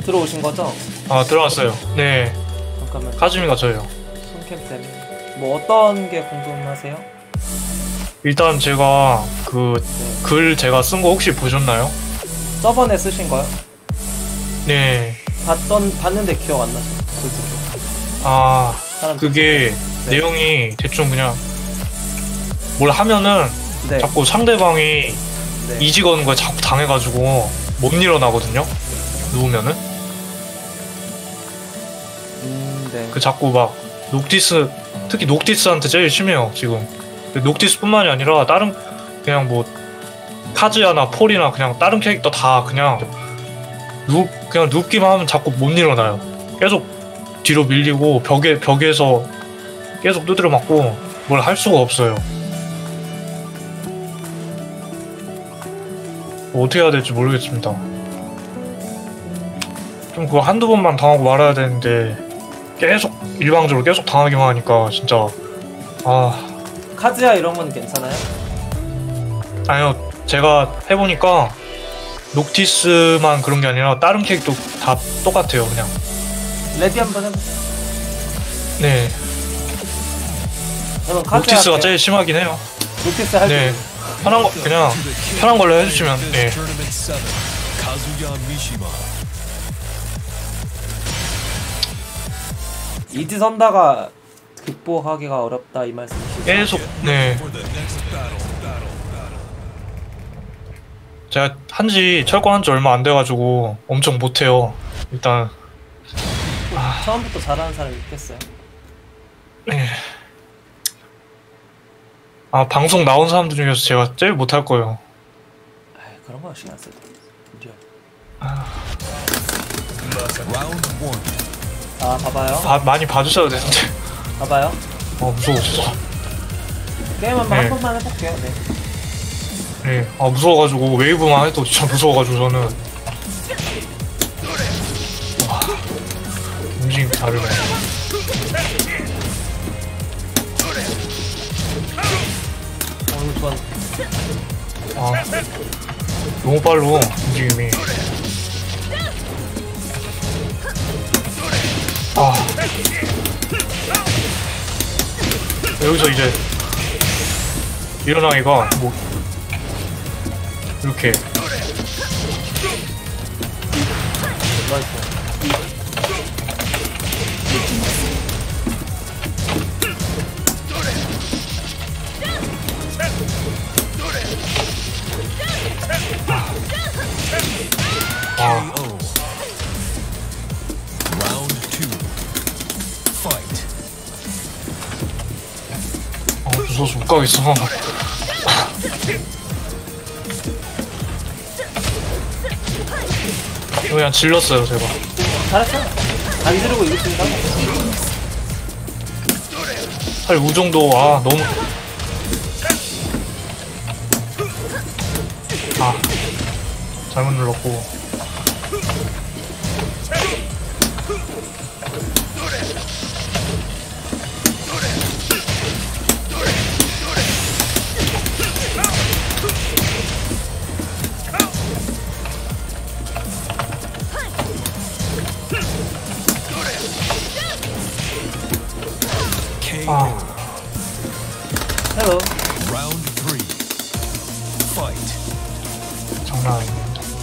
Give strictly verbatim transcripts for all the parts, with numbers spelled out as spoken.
들어오신 거죠? 아 들어왔어요. 네. 잠깐만. 카즈미가 저예요. 손캠 때문에. 뭐 어떤 게 궁금하세요? 일단 제가 그 글 네. 제가 쓴 거 혹시 보셨나요? 저번에 쓰신 거요? 네. 봤던 봤는데 기억 안 나죠? 솔직히. 아 사람 그게 네. 내용이 대충 그냥 뭘 하면은 네. 자꾸 상대방이 네. 이직하는 거에 자꾸 당해가지고 못 일어나거든요. 누우면은 음, 네. 그 자꾸 막 녹티스 특히 녹티스한테 제일 심해요 지금. 녹티스뿐만이 아니라 다른 그냥 뭐 카즈야나 폴이나 그냥 다른 캐릭터 다 그냥 누 그냥 눕기만 하면 자꾸 못 일어나요. 계속 뒤로 밀리고 벽에 벽에서 계속 두드려 맞고 뭘 할 수가 없어요. 뭐 어떻게 해야 될지 모르겠습니다. 좀 그거 한두 번만 당하고 말아야 되는데 계속 일방적으로 계속 당하기만 하니까 진짜 아 카즈야 이런 건 괜찮아요? 아니요 제가 해보니까 녹티스만 그런 게 아니라 다른 캐릭터 다 똑같아요 그냥. 레디 한번 해보세요. 네 저는 카즈야 녹티스가 할게요. 제일 심하긴 해요. 녹티스 할게요. 네 편한 거 그냥 편한 걸로 해주시면 네. 이지 선다가 극복하기가 어렵다 이 말씀이시죠? 계속 네 제가 한지 철권한 지 얼마 안 돼가지고 엄청 못해요. 일단 아... 처음부터 잘하는 사람이 있겠어요? 네. 아 방송 나온 사람들 중에서 제가 제일 못할 거예요. 에이, 그런 거 신경 안 써도 돼. 아... 아 봐봐요. 바, 많이 봐주셔야 되는데. 봐봐요. 어 무서워 진짜. 게임 한번 네. 한 번만 해볼게요. 네. 네, 아 무서워가지고 웨이브만 해도 진짜 무서워가지고 저는 와, 움직임이 다르네. 어 이거 좋아. 아 너무 빨로 움직임이. 아 여기서 이제 일어나기가 뭐 이렇게 나이스. 아 아, 무서워서 못 가겠어. 그냥 질렀어요 제가. 잘했어. 안 지르고 이겼습니다. 할 우정도 아 너무 아 잘못 눌렀고. 아 헬로. 장난 아닙니다.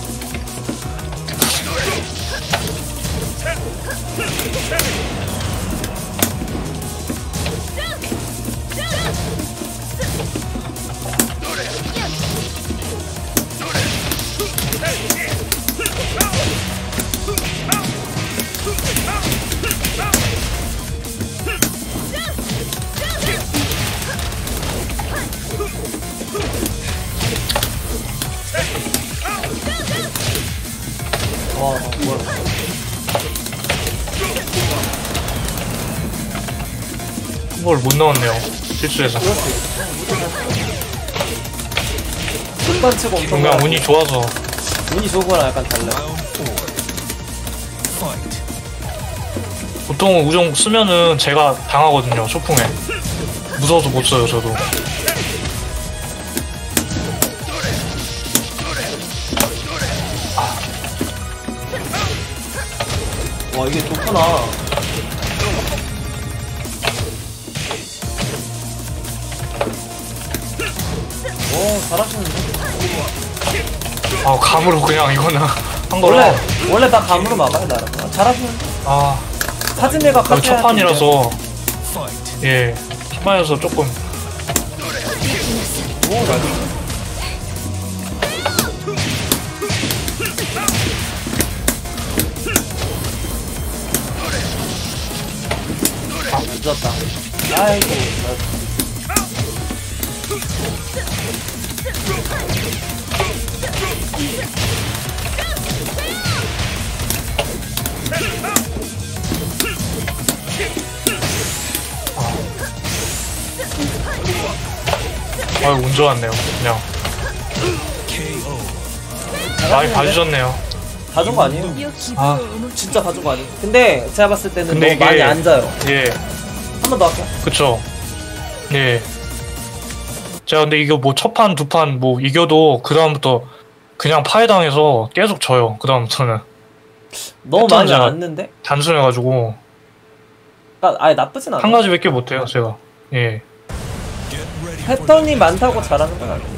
와 뭐야? 한 걸 못 넣었네요. 실수해서. 끝반 치고 엄청 그냥 잘하고. 운이 좋아서. 운이 좋은 거랑 약간 달라. 보통 우정 쓰면은 제가 당하거든요. 소풍에. 무서워서 못 써요 저도. 와 이게 좋구나. 오 잘하시는데? 아 감으로 그냥 이거는 한 원래 거라. 원래 다 감으로 막아요 나랑. 아, 잘하시는데? 아 사진회가 여기 첫 판이라서 예 첫판이라서 조금 오 나이스. 아 늦었다. 아이고 나... 아유 운 좋았네요 그냥. 많이 봐주셨네요. 가져온 거 아니에요? 아 진짜 가져온 거 아니에요? 근데 제가 봤을 때는 근데 너무 이게- 많이 앉아요. 예. 한 번 더 할게요. 그쵸. 예. 제가 근데 이거 뭐 첫 판, 두 판 뭐 이겨도 그다음부터 그냥 파해당해서 계속 져요. 그다음부터는. 너무 패턴 많이 제가- 앉는데? 단순해가지고 그러니까 아예 나쁘진 않아. 한 가지밖에 못해요, 제가. 예. 패턴이 많다고 잘하는 건 아니에요.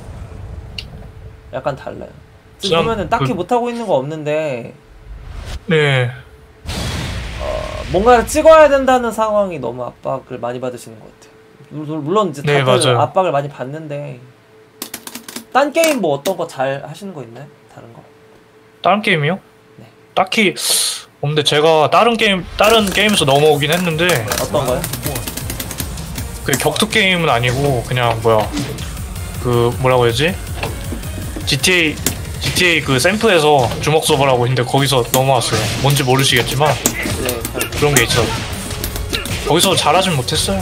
약간 달라요. 지금 참, 보면은 딱히 그- 못하고 있는 거 없는데 네. 어, 뭔가를 찍어야 된다는 상황이 너무 압박을 많이 받으시는 것 같아요. 물- 물론 이제 네, 다들 맞아요. 압박을 많이 받는데 딴 게임 뭐 어떤 거 잘 하시는 거 있나요? 다른 거? 다른 게임이요? 네. 딱히 없는데 제가 다른 게임 다른 게임에서 넘어오긴 했는데 어떤 거요? 그 격투 게임은 아니고 그냥 뭐야 그 뭐라고 해야지? 지티에이 지티에이 그 샘프에서 주먹 서버라고 있는데 거기서 넘어왔어요. 뭔지 모르시겠지만 네, 잘... 그런 게 있어. 거기서 잘하진 못했어요.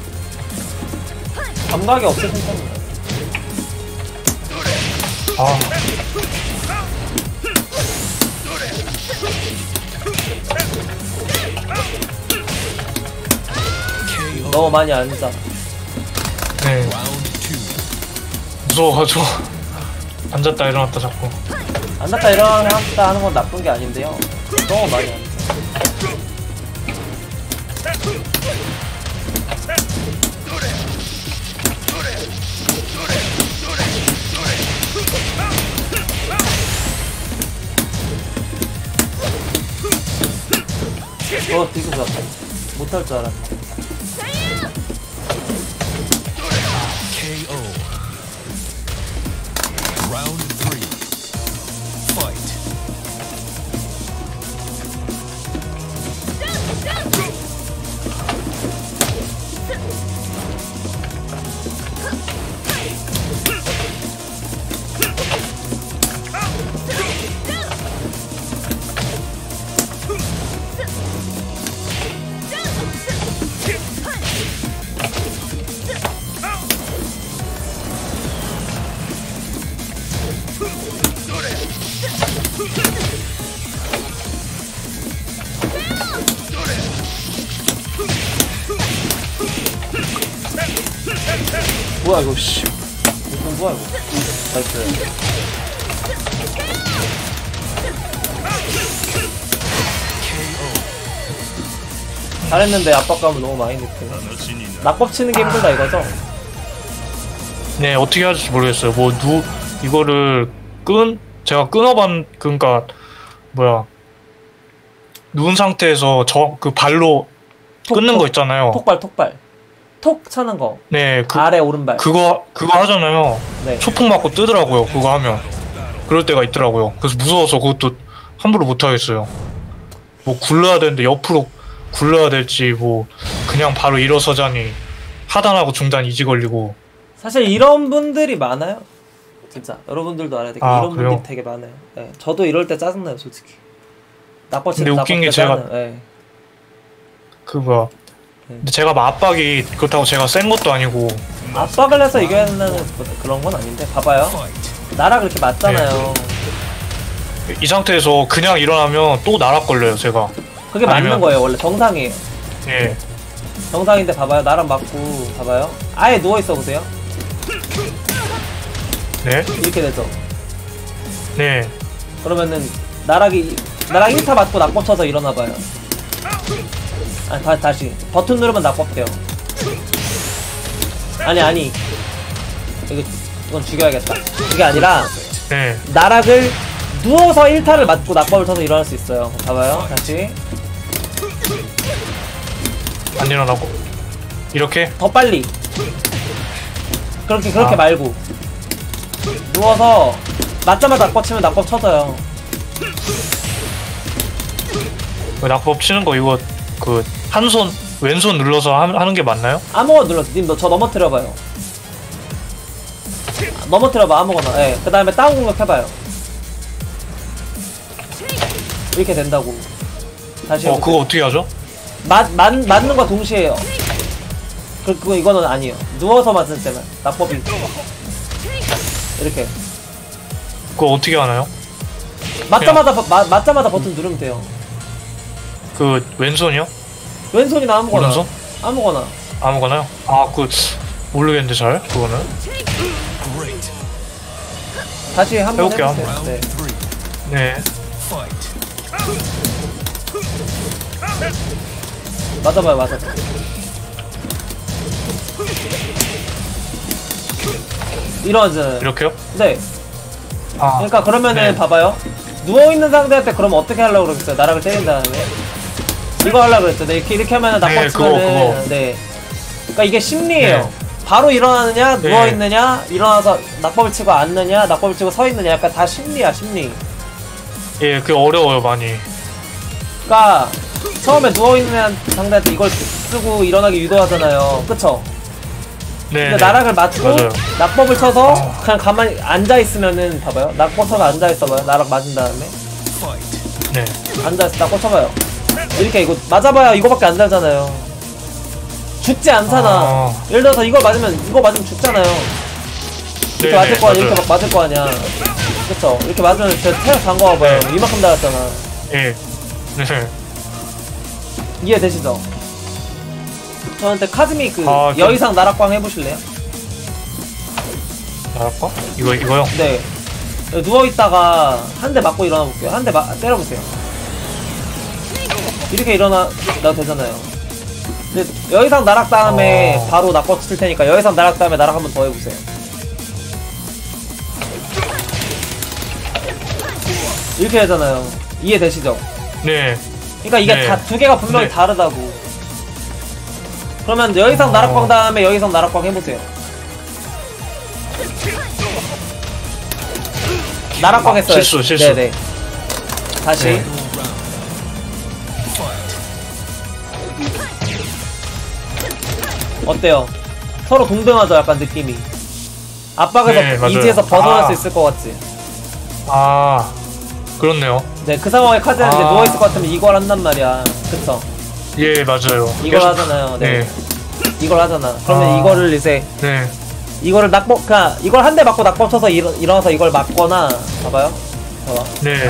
감각이 없을 생각입니다. 아 너무 많이 앉아. 네. 무서워가지고 앉았다 일어났다 자꾸. 앉았다 일어났다 하는 건 나쁜 게 아닌데요. 너무 많이 앉아. 어 되게 좋았다. 못할 줄 알았네. 케이오. Round three. Fight. 뭐야 이거 씨. 이건 뭐야 이거. 나이스. 잘했는데 압박감을 너무 많이 느끼네. 낙법 치는 게 힘들다 이거죠? 네 어떻게 해야 할지 모르겠어요. 뭐 누 이거를 끈 제가 끊어봤 그러니까 뭐야 누운 상태에서 저 그 발로 톡, 끊는 톡, 거 있잖아요. 톡발 톡발. 톡 차는 거. 네 그, 아래 오른발. 그거 그거 하잖아요. 네. 초풍 맞고 뜨더라고요. 그거 하면 그럴 때가 있더라고요. 그래서 무서워서 그것도 함부로 못 하겠어요. 뭐 굴러야 되는데 옆으로 굴러야 될지 뭐 그냥 바로 일어서자니 하단하고 중단 이지 걸리고. 사실 이런 분들이 많아요. 진짜 여러분들도 알아야 돼. 아, 이런 그래요? 분들이 되게 많아요. 네. 저도 이럴 때 짜증나요, 솔직히. 낙법 치는 근데 웃긴 게 제가- 네. 그거 네. 근데 제가 막 압박이 그렇다고 제가 센 것도 아니고. 압박을 해서 이겨야 된다는 그런 건 아닌데 봐봐요. 나라 그렇게 맞잖아요. 이 상태에서 그냥 일어나면 또 나락 걸려요 제가. 그게 맞는 아니면- 거예요. 원래 정상이에요. 예. 정상인데 봐봐요. 나랑 맞고 봐봐요. 아예 누워 있어 보세요. 네. 이렇게 되죠. 네. 그러면은 나락이 나랑 일 타 맞고 낙법 쳐서 일어나봐요. 아, 다, 다시 버튼 누르면 낙법 돼요. 아니 아니 이거, 이건 죽여야겠다. 그게 아니라 네. 나락을 누워서 일 타를 맞고 낙법을 쳐서 일어날 수 있어요. 봐봐요 다시 안 일어나고 이렇게 더 빨리 그렇게 그렇게 아. 말고 누워서 맞자마자 낙법 치면 낙법 쳐져요. 그 낙법 치는 거 이거 그 한 손 왼손 눌러서 하, 하는 게 맞나요? 아무거나 눌러서 님 너 저 넘어뜨려봐요. 아, 넘어뜨려봐 아무거나. 예. 그 다음에 다운 공격 해봐요. 이렇게 된다고. 다시 어 해보세요. 그거 어떻게 하죠? 맞, 맞, 맞는 거 동시에 해요. 그, 그거 이거는 아니에요. 누워서 맞을 때만 낙법이 이렇게 그거 어떻게 하나요? 맞자마자 버, 마, 맞자마자 버튼 누르면 돼요. 그 왼손이요? 왼손이나 아무거나. 오른손? 아무거나. 아무거나요? 아 그 모르겠는데 잘 그거는. Great. 다시 한번 해볼게요, 해보세요. Round 네. three. 네. Fight. 맞아봐요, 맞아봐요. 이러잖아요. 이렇게요? 네. 아 그러니까 그러면은 네. 봐봐요. 누워있는 상대한테 그러면 어떻게 하려고 그러겠어요? 나락을 때린 다음에. 이거 하려고 그랬죠. 네, 이렇게, 이렇게 하면은 낙법 네, 그거, 치면은. 그거. 네. 그러니까 이게 심리예요. 네. 바로 일어나느냐, 네. 누워있느냐, 일어나서 낙법을 치고 앉느냐, 낙법을 치고 서 있느냐. 약간 다 심리야, 심리. 예, 그게 어려워요 많이. 그러니까 처음에 누워있는 상대한테 이걸 쓰고 일어나기 유도하잖아요. 그쵸? 네. 근데 나락을 맞고 맞아요. 낙법을 쳐서 아. 그냥 가만히 앉아있으면은 봐봐요. 낙법 쳐서 앉아있어봐요. 나락 맞은 다음에 Fight. 네. 앉아있어. 낙법 쳐봐요. 이렇게 이거 맞아봐야 이거밖에 안 달잖아요. 죽지 않잖아. 아. 예를 들어서 이걸 맞으면 이거 맞으면 죽잖아요. 이렇게 네네, 맞을 거 아니야. 맞아요. 이렇게 막 맞을 거 아니야. 그쵸? 이렇게 맞으면 제 체력 담궈봐요. 네. 이만큼 달았잖아. 예. 네. 이해되시죠? 저한테 카즈미 그 아, 좀- 여의상 나락광 해보실래요? 나랄까? 이거 이거요? 네. 누워있다가 한 대 맞고 일어나 볼게요. 한 대 때려보세요. 이렇게 일어나도 되잖아요. 근데 여의상 나락 다음에 어. 바로 낙법 칠 테니까 여의상 나락 다음에 나락 한번 더 해보세요. 이렇게 되잖아요. 이해되시죠? 네. 그러니까 이게 네. 다 두 개가 분명히 네. 다르다고. 그러면 여의상 어. 나락광 다음에 여의상 나락광 해보세요. 나락광 아, 했어요. 실수, 실수. 네네. 다시. 네. Final round. Fight. 어때요? 서로 동등하죠, 약간 느낌이. 압박에서 네, 맞아요. 이지에서 벗어날 아. 수 있을 것 같지. 아 그렇네요. 네, 그 상황에 카즈가 이제 아. 누워있을 것 같으면 이걸 한단 말이야. 그쵸? 예 맞아요. 이걸 계속- 하잖아요. 네. 네. 이걸 하잖아. 그러면 아. 이거를 이제, 네. 이거를 낙법, 그니까, 이걸 한 대 맞고 낙법 쳐서 일어, 일어나서 이걸 맞거나, 봐봐요. 봐봐. 네.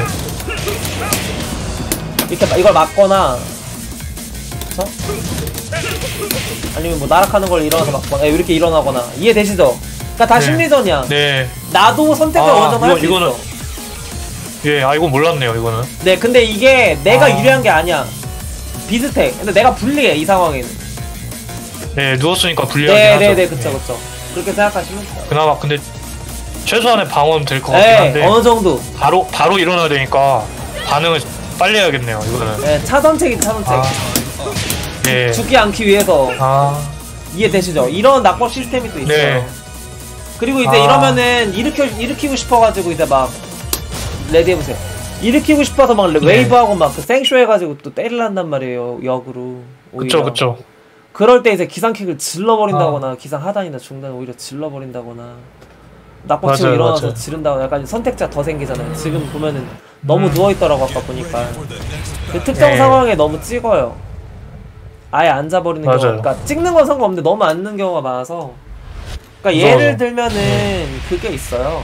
이렇게, 마- 이걸 맞거나, 그쵸? 아니면 뭐 나락하는 걸 일어나서 맞거나, 예, 이렇게 일어나거나. 이해되시죠? 그니까 다 네. 심리전이야. 네. 나도 선택을 아, 어느 정도 할 수 이거- 이거는- 있어. 예. 아 이거 몰랐네요 이거는. 네, 근데 이게 내가 아. 유리한 게 아니야. 비슷해. 근데 내가 불리해, 이 상황에는. 네 누웠으니까 불리하긴 네, 하죠. 네, 네, 그쵸, 예. 그쵸. 그렇게 생각하시면 돼요. 그나마 근데 최소한의 방어는 될 것 같긴 네, 한데 어느 정도. 바로 바로 일어나야 되니까 반응을 빨리 해야겠네요 이거는. 네, 차선책이 차선책. 아. 네. 죽지 않기 위해서. 아. 이해되시죠? 이런 낙법 시스템이 또 있어요. 네. 그리고 이제 아. 이러면은 일으켜, 일으키고 싶어가지고 이제 막 레디 해보세요. 일으키고 싶어서 막 네. 웨이브하고 막 그 생쇼 해가지고 또 때리란단 말이에요. 역으로. 오히려. 그쵸 그쵸. 그럴 때 이제 기상킥을 질러버린다거나 기상 하단이나 중단 오히려 질러버린다거나 낙법 치고 맞아요, 일어나서 맞아요. 지른다거나 약간 선택자 더 생기잖아요. 지금 보면은 너무 음. 누워있더라고 아까 보니까. 그 특정 네. 상황에 너무 찍어요. 아예 앉아버리는 경우. 맞아요. 그러니까 찍는 건 상관없는데 너무 앉는 경우가 많아서. 그러니까 무서워요. 예를 들면은 그게 있어요.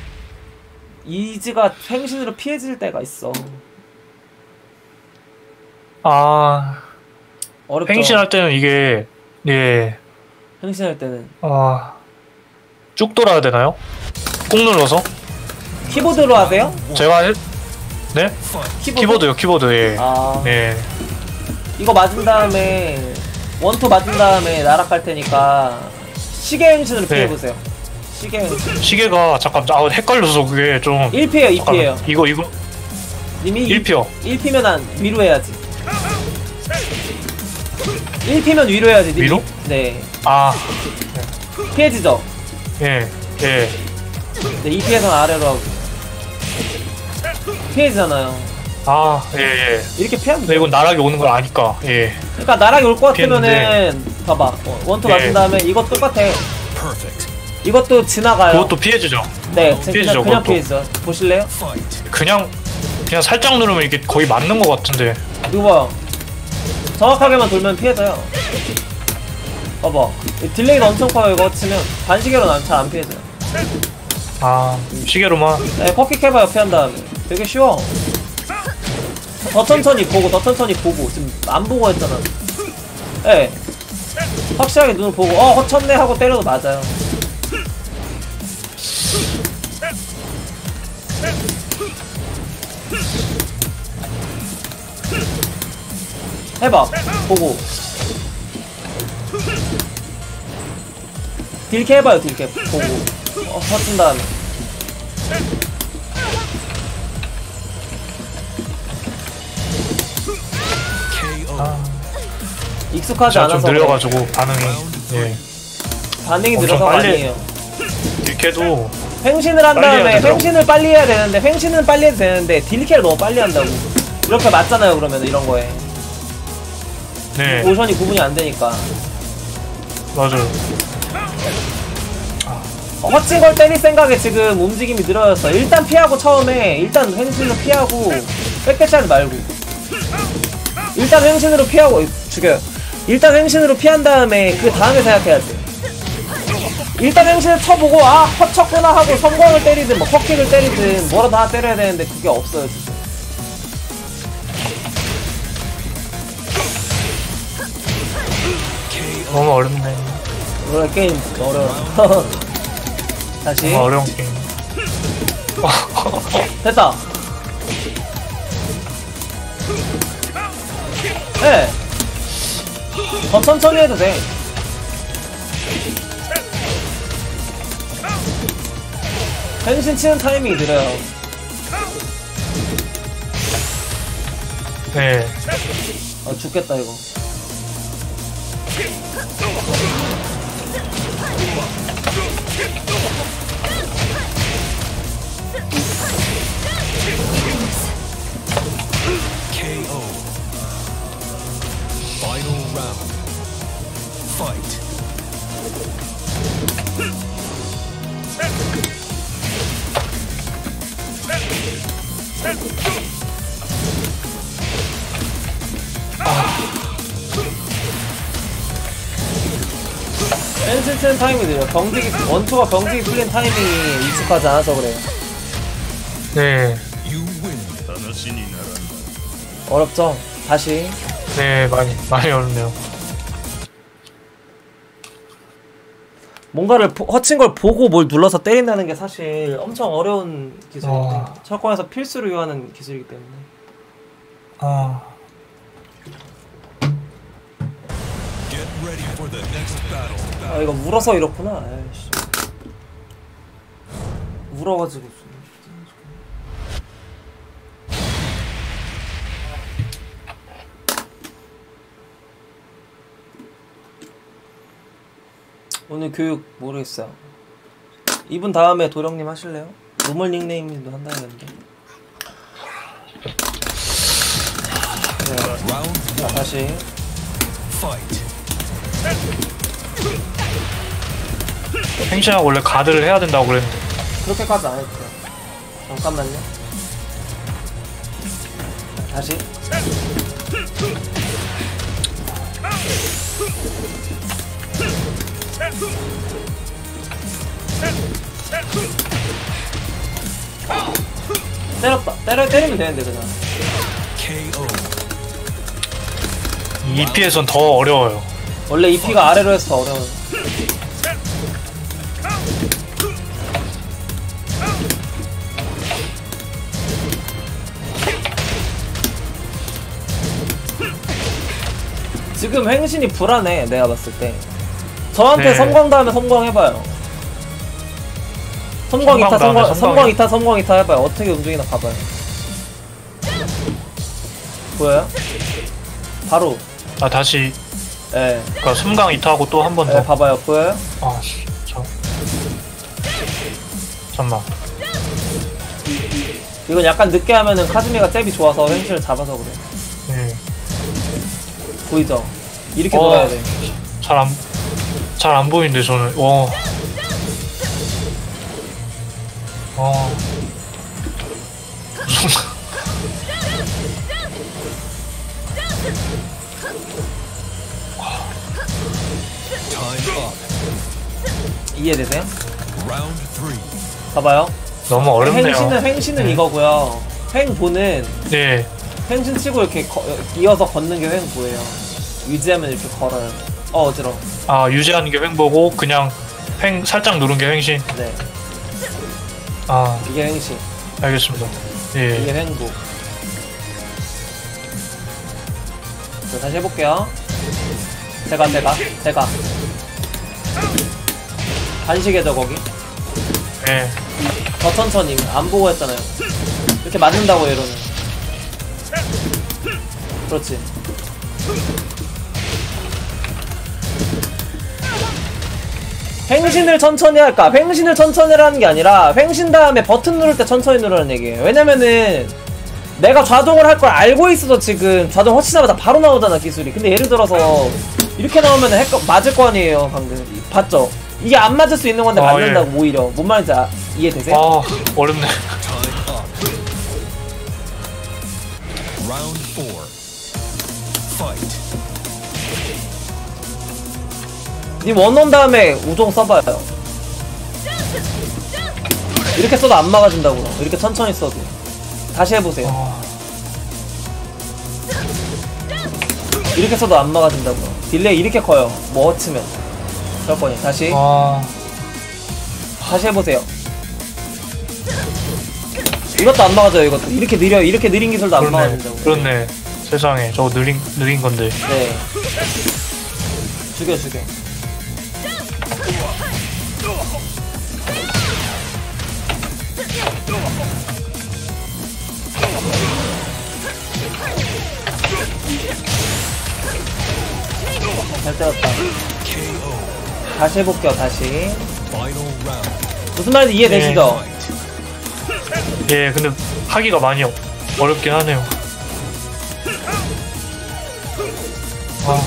이지가 횡신으로 피해질 때가 있어. 아 어렵죠. 횡신할 때는 이게 예. 횡신할 때는 아. 쭉 돌아야 되나요? 꾹 눌러서? 키보드로 하세요? 제가 해, 네? 키보드? 키보드요, 키보드. 예. 아 예. 이거 맞은 다음에 원투 맞은 다음에 날아갈 테니까 시계 행신으로 네. 피해보세요. 시계 행신 시계가 잠깐 아 헷갈려서 그게 좀. 일 피에요 이 피에요. 잠깐만. 이거 이거 님이 일 피요. 일 피면 안 위로 해야지. 일 피면 위로 해야지. 님이. 위로? 네. 아, 피해지죠? 예, 예. 네, 이 피에서는 아래로 하고. 피해지잖아요. 아, 예, 예. 이렇게 피하면 근데 돼요. 이건 나락이 오는 걸 아니까. 예. 그러니까 나락이 올 것 같으면은 피했는데. 봐봐. 어, 원투 예. 맞은 다음에 이거 똑같아. Perfect. 이것도 지나가요. 그것도 피해지죠. 네, 그냥, 피해지죠, 그냥 그것도. 피해지죠. 보실래요? Fight. 그냥 그냥 살짝 누르면 이게 거의 맞는 것 같은데. 이거 봐요. 정확하게만 돌면 피해져요. 봐봐. 이 딜레이가 엄청 커요. 이거 치면 반시계로는 잘 안 피해져요. 아, 시계로만. 네, 퍼킥 해봐요. 피한 다음에. 되게 쉬워. 더 천천히 보고, 더 천천히 보고. 지금 안 보고 했잖아. 네. 확실하게 눈을 보고, 어, 허쳤네 하고 때려도 맞아요. 해봐. 보고. 딜캐 해봐요. 딜캐 보고. 어, 허친 다음에. K O. 아, 익숙하지 제가 않아서 좀 그래. 느려가지고 반응이. 예. 반응이 엄청 느려서가 빨리- 아니에요. 이렇게도 횡신을 한 빨리 해야 다음에 되더라고. 횡신을 빨리 해야 되는데 횡신은 빨리 해도 되는데 딜캐를 너무 빨리 한다고. 이렇게 맞잖아요. 그러면 이런 거에 네, 모션이 구분이 안 되니까. 맞아요. 어, 허친 걸 때릴 생각에 지금 움직임이 늘어졌어. 일단 피하고 처음에 일단 횡신으로 피하고 백대시하지 말고 일단 횡신으로 피하고 죽여요. 일단 횡신으로 피한 다음에 그 다음에 생각해야지. 일단 횡신을 쳐보고 아 헛쳤구나 하고 성광을 때리든 뭐 퍼킥을 때리든 뭐라도 하나 때려야 되는데 그게 없어요 지금. 너무 어렵네. 이거 게임 어려워. 다시 너무 어려운 게임. 됐다. 네. 더 천천히 해도 돼. 펜신 치는 타이밍이 느려요. 네. 아 죽겠다 이거. K O. Final round. Fight. 펜신 치는 타이밍이 느려. 병직이 원투가 병직이 풀린 타이밍이 익숙하지 않아서 그래요. 네. You win. 어렵죠? 다시. 네, 많이, 많이 어렵네요. 뭔가를 보, 허친 걸 보고 뭘 눌러서 때린다는 게 사실 엄청 어려운 기술인데 어. 철권에서 필수로 요하는 기술이기 때문에. 아, Get ready for the next battle. 아 이거 울어서 이렇구나. 에이씨. 울어가지고. 오늘 교육 모르겠어요. 이분 다음에 도령님 하실래요? 루멀 닉네임님도 한다는데. 네. Round 자 one. 다시. Fight. 팽시하고 원래 가드를 해야 된다고 그랬는데. 그렇게까지 안 했죠. 잠깐만요. 다시. 때렸다. 때려 때리면 되는데 그냥. K O. 이 피에선 더 어려워요. 원래 이 피가 아래로 해서 더 어려워요. 지금 행신이 불안해 내가 봤을 때. 저한테 네. 섬광 다음에 섬광 해봐요. 섬광 이타 섬광 다음에 섬광 섬광 섬광이요? 이타 섬광 이타 해봐요. 어떻게 움직이나 봐봐요. 보여요? 바로. 아 다시 예. 그니까 숨강 이타하고 또 한 번 예, 더. 봐봐요. 보여요? 아 씨, 저 잠만. 이건 약간 늦게 하면은 카즈미가 잽이 좋아서 행신을 잡아서 그래. 네. 보이죠? 이렇게 어. 돌아야 돼. 잘 안 잘 안 보이는데 저는. 와. 어. Time up. 이해되세요? Round three. 봐봐요. 너무 어렵네요. 행신은 행신은 네. 이거고요. 행보는 네. 행신 치고 이렇게 거, 이어서 걷는 게 행보예요. 유지하면 이렇게 걸어요. 어 어지러워. 아 유지하는 게 횡보고 그냥 횡 살짝 누른 게 횡신. 네. 아 이게 행신. 알겠습니다. 이게 예. 행보. 자, 다시 해볼게요. 제가 제가 제가 반시계죠 거기. 예. 더 천천히 안 보고 했잖아요. 이렇게 맞는다고 이러는. 그렇지. 횡신을 천천히 할까? 횡신을 천천히 하라는 게 아니라 횡신 다음에 버튼 누를 때 천천히 누르라는 얘기예요. 왜냐면은 내가 좌동을 할 걸 알고 있어도 지금 좌동 허치자마자 바로 나오잖아 기술이. 근데 예를 들어서 이렇게 나오면 헷갈, 맞을 거 아니에요 방금. 봤죠? 이게 안 맞을 수 있는 건데 아, 맞는다고 예. 오히려. 뭔 말인지 아, 이해되세요? 아 어렵네. Time up. Round four. Fight. 님 원원 다음에 우종 써봐요. 이렇게 써도 안 막아준다고요. 이렇게 천천히 써도. 다시 해보세요. 아, 이렇게 써도 안 막아준다고요. 딜레이 이렇게 커요. 뭐 어치면. 저거니 다시 아 다시 해보세요. 이것도 안 막아줘요. 이것도 이렇게 느려. 이렇게 느린 기술도 안 그렇네. 막아준다고. 그렇네. 세상에 저거 느린 느린 건데. 네. 죽여 죽여. 잘 때렸다. 다시 해볼게요. 다시. Final round. 무슨 말인지 이해되시죠? Fight. 예. 근데 하기가 많이 어- 어렵긴 하네요. 아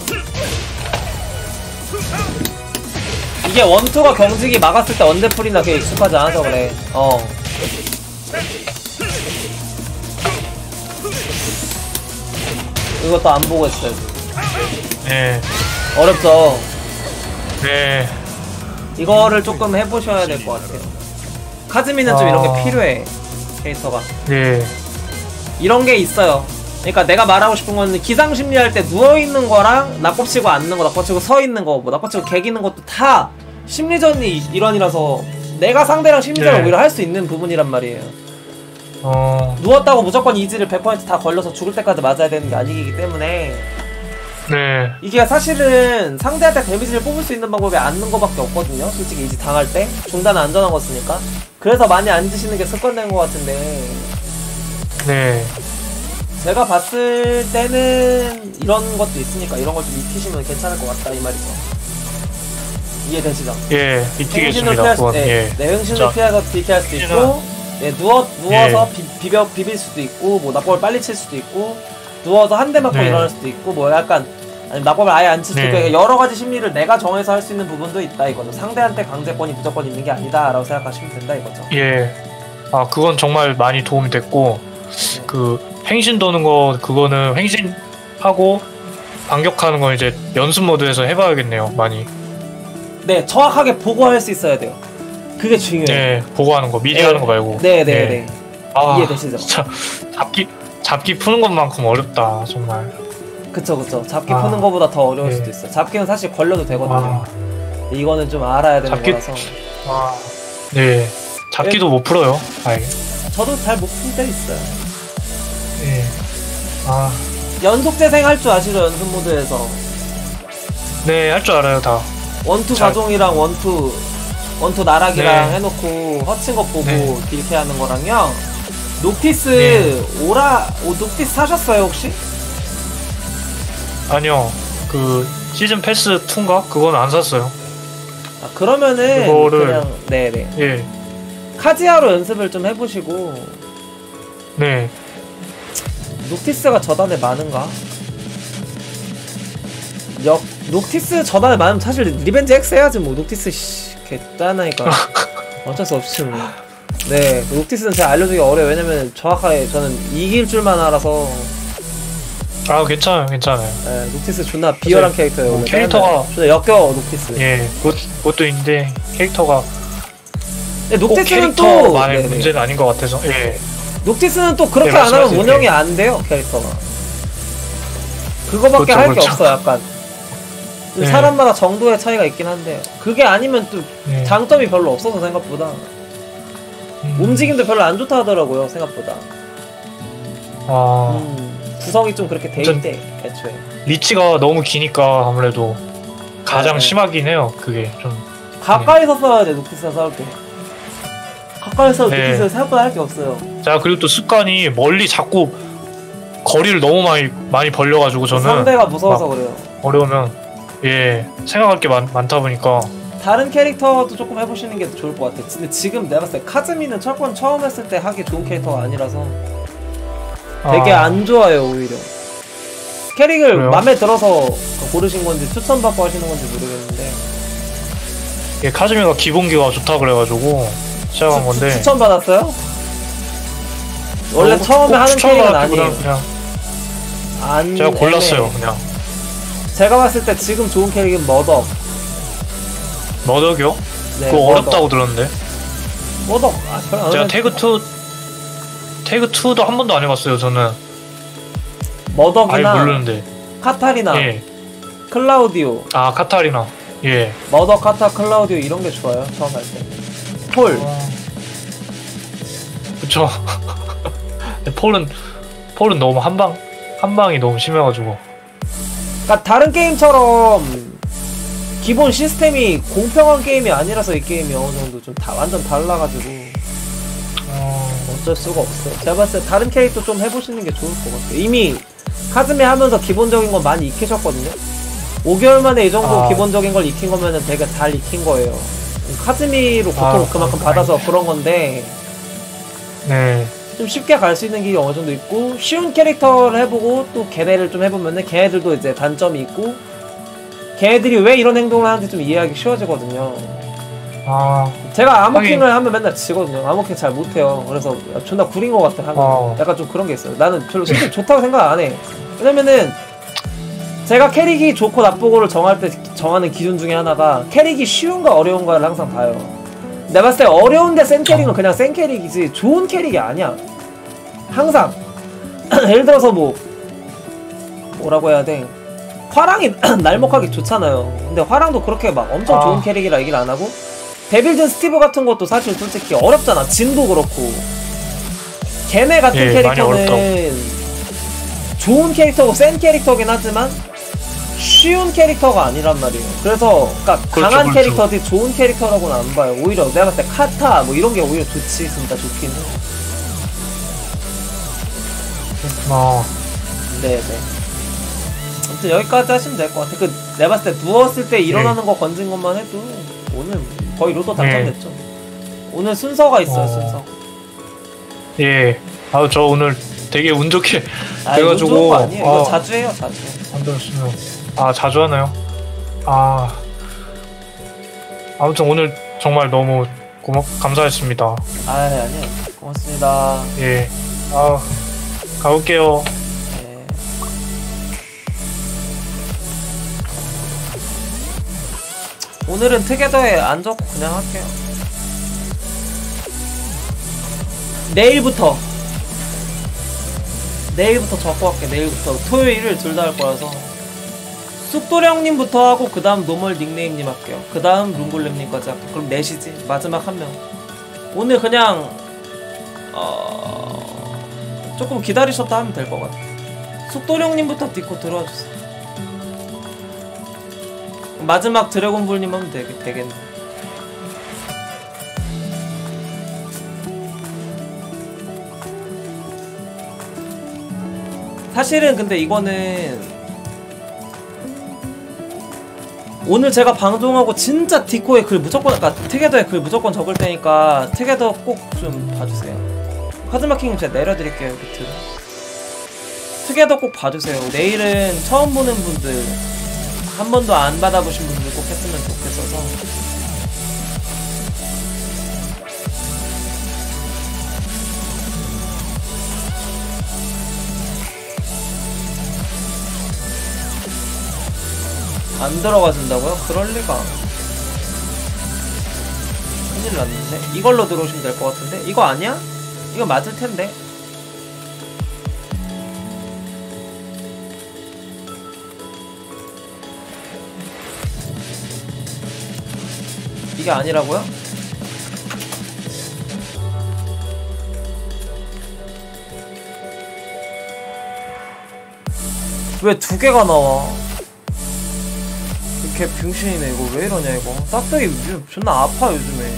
이게 원투가 경직이 막았을 때 언데풀이나 그게 익숙하지 않아서 그래. 어. 이것도 안 보고 있어요. 예. 어렵죠? 네. 이거를 조금 해보셔야 될 것 같아요. 카즈미는 좀 이런 게 아. 필요해. 캐릭터가. 예. 이런 게 있어요. 그러니까 내가 말하고 싶은 건 기상심리 할 때 누워있는 거랑 낙법치고 앉는 거, 낙법치고 서있는 거, 뭐 낙법치고 개기는 것도 다 심리전이 일환이라서 내가 상대랑 심리전을 네. 오히려 할 수 있는 부분이란 말이에요. 어. 누웠다고 무조건 이지를 백 퍼센트 다 걸려서 죽을 때까지 맞아야 되는 게 아니기 때문에 네. 이게 사실은 상대한테 데미지를 뽑을 수 있는 방법이 앉는 거밖에 없거든요. 솔직히 이지 당할 때 중단은 안전한 거 쓰니까. 그래서 많이 앉으시는 게 습관된 것 같은데 네. 제가 봤을 때는 이런 것도 있으니까 이런 걸 좀 익히시면 괜찮을 것 같다 이 말이죠. 이해되시죠? 예. 행신을 익히겠습니다. 피할 수, 그건. 네, 예. 네, 행신을 자, 피해서 비키할 수도 있고, 네, 누워 누워서 비, 비벼 비빌 수도 있고, 뭐 낙법을 빨리 칠 수도 있고, 누워서 한 대 맞고 네. 일어날 수도 있고, 뭐 약간 아니 낙법을 아예 안 칠 수도 네. 있고, 여러 가지 심리를 내가 정해서 할 수 있는 부분도 있다 이거죠. 상대한테 강제권이 무조건 있는 게 아니다라고 생각하시면 된다 이거죠. 예. 아 그건 정말 많이 도움이 됐고 그 행신 도는 거 그거는 행신하고 반격하는 거 이제 연습 모드에서 해봐야겠네요. 많이. 네, 정확하게 보고할 수 있어야 돼요. 그게 중요해요. 네. 보고하는 거 미리 네. 하는 거 말고. 네, 네, 네. 아, 이해되시죠? 진짜 잡기 잡기 푸는 것만큼 어렵다 정말. 그쵸, 그쵸. 잡기 아. 푸는 거보다 더 어려울 네. 수도 있어요. 잡기는 사실 걸려도 되거든요. 아, 이거는 좀 알아야 되는 잡기- 거라서. 아, 네. 잡기도 못 풀어요. 아예. 저도 잘 못 풀 때 있어요. 네. 아, 연속 재생 할 줄 아시죠? 연습 모드에서 네, 할 줄 알아요, 다. 원투 잘- 가종이랑 원투 원투 나락이랑 네. 해놓고 허친 거 보고 네. 딜케 하는 거랑요. 녹티스 네. 오라 오 녹티스 사셨어요 혹시? 아니요. 그, 시즌 패스 이인가? 그건 안 샀어요. 아, 그러면은 그거를- 그냥 네네 예. 카지아로 연습을 좀 해보시고. 네. 녹티스가 저단에 많은가? 역 녹티스 저단에 많으면 사실 리벤지 X 해야지 뭐. 녹티스 씨 개짜나니까 어쩔 수 없지 뭐. 네, 그 녹티스는 제가 알려주기 어려요. 왜냐면 정확하게 저는 이길 줄만 알아서. 아, 괜찮아요, 괜찮아요. 네, 녹티스 존나 비열한 캐릭터예요. 원래. 캐릭터가- 존나 역겨워 녹티스. 예, 그것, 그것도 있는데, 캐릭터가 근데 꼭 녹티스는 또 캐릭터만의 네네. 문제는 아닌 것 같아서, 예. 녹티스는 또 그렇게 네, 안 하면 말씀하세요. 운영이 안 돼요 캐릭터가. 그거밖에 그렇죠, 할 게 그렇죠. 없어 약간. 좀 네. 사람마다 정도의 차이가 있긴 한데 그게 아니면 또 예. 장점이 별로 없어서 생각보다 음. 움직임도 별로 안 좋다 하더라고요 생각보다. 아, 음, 구성이 좀 그렇게 돼 전- 있대 애초에. 리치가 너무 기니까 아무래도 가장 네, 네. 심하긴 해요, 그게 좀. 가까이서 써야 돼 녹티스가 싸울 때. 가까이서 네. 녹티스 생각보다 할 게 없어요. 자, 그리고 또 습관이 멀리 자꾸 거리를 너무 많이, 많이 벌려가지고 저는 상대가 무서워서 막- 그래요. 어려우면, 예, 생각할 게 많, 많다 보니까. 다른 캐릭터도 조금 해보시는 게 좋을 것 같아. 근데 지금 내가 봤을 때 카즈미는 철권 처음 했을 때 하기 좋은 캐릭터가 아니라서 되게 아, 안 좋아요 오히려. 캐릭을 그래요? 마음에 들어서 고르신 건지 추천받고 하시는 건지 모르겠는데 예, 카즈미가 기본기가 좋다 그래가지고 시작한 건데. 추천 받았어요? 원래 어, 처음에 꼭 하는 캐릭은 추천받았기보다는 아니에요. 그냥 안 제가 골랐어요, 애매해. 그냥. 제가 봤을 때 지금 좋은 캐릭은 머덕. 머덕이요? 네, 그거 머덕. 어렵다고 들었는데. 머덕. 아, 별로 안 제가 어렵- 태그 투 태그 투도 한 번도 안 해봤어요, 저는. 아예 머덕이나 모르는데. 카타리나, 예. 클라우디오, 아, 카타리나. 예. 머덕, 카타, 클라우디오 이런 게 좋아요. 처음 할 때. 폴. 어... 그쵸. 근데 폴은 폴은 너무 한방 한방이 너무 심해가지고. 그러니까 다른 게임처럼 기본 시스템이 공평한 게임이 아니라서 이 게임이 어느 정도 좀 다 완전 달라가지고 어... 어쩔 수가 없어요. 제가 봤을 때 다른 캐릭터 좀 해보시는 게 좋을 것 같아요. 이미 카즈미 하면서 기본적인 건 많이 익히셨거든요. 오 개월 만에 이 정도 아. 기본적인 걸 익힌 거면은 되게 잘 익힌 거예요. 카즈미로 고통 아, 그만큼 아, 받아서 그런 건데 네. 좀 쉽게 갈 수 있는 길이 어느 정도 있고 쉬운 캐릭터를 해보고 또 걔네를 좀 해보면은 걔네들도 이제 단점이 있고 걔네들이 왜 이런 행동을 하는지 좀 이해하기 쉬워지거든요. 아, 제가 암호킹을 하면 맨날 지거든요. 암호킹 잘 못해요. 그래서 존나 구린 것 같아 하면. 어. 약간 좀 그런 게 있어요. 나는 별로 솔직히 좋다고 생각 안 해. 왜냐면은 제가 캐릭이 좋고 나쁘고를 정할 때 정하는 기준 중에 하나가 캐릭이 쉬운가 어려운가를 항상 봐요. 내가 봤을 때 어려운데 센 캐릭은 그냥 센 캐릭이지 좋은 캐릭이 아니야. 항상 예를 들어서 뭐 뭐라고 해야 돼. 화랑이 날먹하기 좋잖아요. 근데 화랑도 그렇게 막 엄청 아. 좋은 캐릭이라 얘기를 안 하고 데빌든 스티브 같은 것도 사실 솔직히 어렵잖아. 진도 그렇고 걔네 같은 예, 많이 캐릭터는 좋은 캐릭터고 센 캐릭터긴 하지만 쉬운 캐릭터가 아니란 말이에요. 그래서 그러니까 그렇죠, 강한 그렇죠. 캐릭터들이 좋은 캐릭터라고는 안 봐요. 오히려 내가 봤을 때 카타 뭐 이런 게 오히려 좋지. 진짜 좋긴 해. 아, 네네. 아무튼 여기까지 하시면 될 것 같아. 그 내가 봤을 때 누웠을 때 일어나는 거 건진 것만 해도 오늘 거의 로또 당첨됐죠. 오늘 순서가 있어요. 어. 순서. 예. 아, 저 오늘 되게 운 좋게 아, 그래가지고, 이거 좋은 거 아니에요. 이거 어. 자주 해요. 자주. 만들었으면. 아, 자주 하나요? 아. 아무튼 오늘 정말 너무 고맙, 감사했습니다. 아 아니요. 고맙습니다. 예. 아, 가볼게요. 네. 오늘은 특혜더에 안 적고 그냥 할게요. 내일부터 내일부터 적고 할게. 내일부터 토요일을 둘 다 할 거라서 쑥도령님부터 하고 그 다음 노멀 닉네임님 할게요. 그 다음 룸골렘님까지 할게요. 그럼 넷이지. 마지막 한 명. 오늘 그냥 어... 조금 기다리셨다 하면 될 것 같아. 숙도령님부터 디코 들어와주세요. 마지막 드래곤볼님 하면 되겠, 되겠네. 사실은 근데 이거는 오늘 제가 방송하고 진짜 디코에 글 무조건, 그니까 트게더에 글 무조건 적을 테니까 트게더 꼭 좀 봐주세요. 카드마킹님 제가 내려드릴게요 밑으로. 트게더 꼭 봐주세요. 내일은 처음 보는 분들, 한 번도 안 받아보신 분들 꼭 했으면 좋겠어서. 안 들어가진다고요? 그럴리가. 큰일 났는데? 이걸로 들어오시면 될 것 같은데? 이거 아니야? 이거 맞을 텐데? 이게 아니라고요? 왜 두 개가 나와? 개 병신이네. 이거 왜 이러냐 이거. 딱딱이 요즘 존나 아파 요즘에.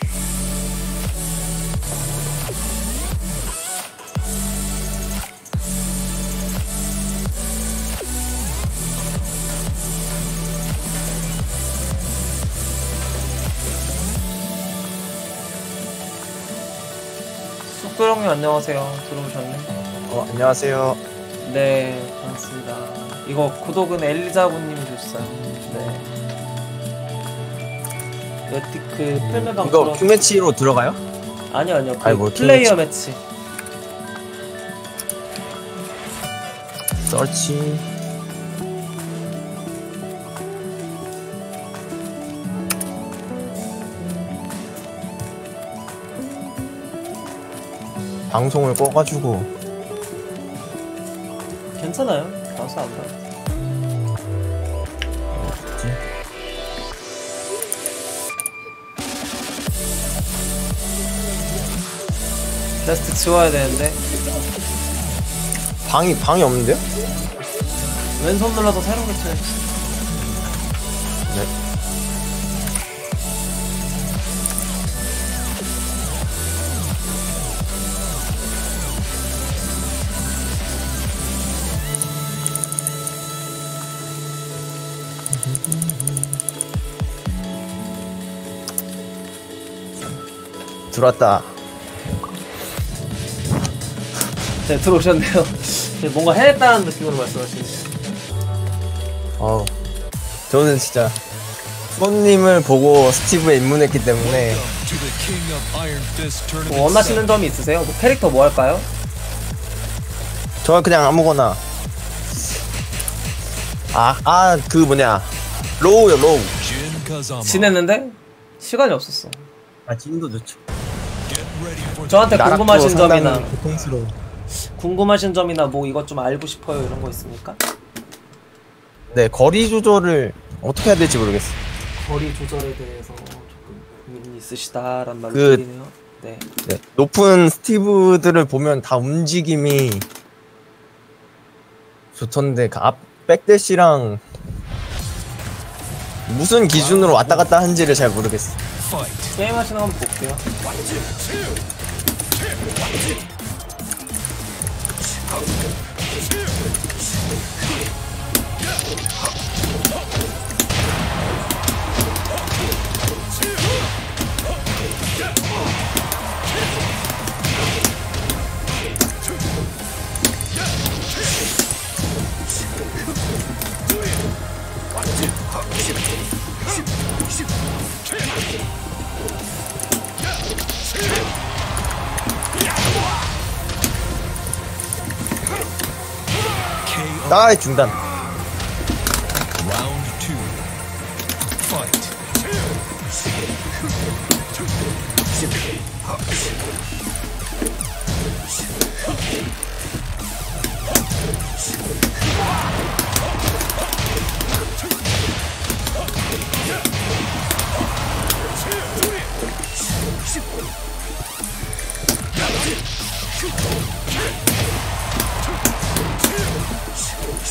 숙도령님 안녕하세요. 들어오셨네. 어, 안녕하세요. 네, 반갑습니다. 이거 구독은 엘리자부님 줬어요. 네. 여티크 필매방 이거 들어... 큐매치로 들어가요? 아니요 아니요 그 아이고, 플레이어 매치. 서치. 방송을 꺼가지고. 괜찮아요. 가서 안 봐. 테스트 지워야 되는데. 방이 방이 없는데요? 왼손 눌러서 새로 개쳐야지. 네. 들어왔다. 네, 들어오셨네요. 네, 뭔가 해냈다는 느낌으로 말씀하시네요. 어, 저는 진짜 손님을 보고 스티브에 입문했기 때문에. To the King of Iron Fist 뭐 Tournament 원하시는 점이 있으세요? 뭐 캐릭터 뭐 할까요? 저 그냥 아무거나. 아, 아, 그 뭐냐. 로우요, 로우. Jin Kazama. 지냈는데 시간이 없었어. 아, 진도 좋죠. Get ready for the 저한테 나락도 궁금하신 상당히 점이나 고통스러워. 궁금하신 점이나 뭐 이것 좀 알고 싶어요 이런 거 있습니까? 네, 거리 조절을 어떻게 해야 될지 모르겠어. 거리 조절에 대해서 조금 고민이 있으시다란 말을 그- 드리네요. 네. 네, 높은 스티브들을 보면 다 움직임이 좋던데 그 앞 백대시랑 무슨 기준으로 왔다 갔다 하는지를 잘 모르겠어. fight. 게임 하시는 거 한번 볼게요. K O. 나의 중단. Round two. Fight.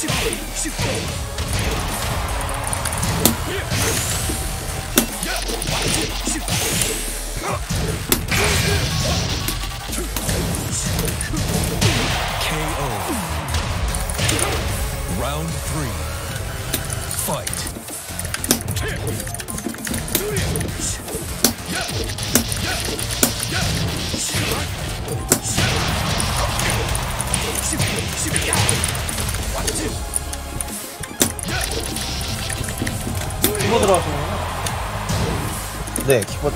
케이오. Round three. Fight. 이거 들어가시는 네, 키보드.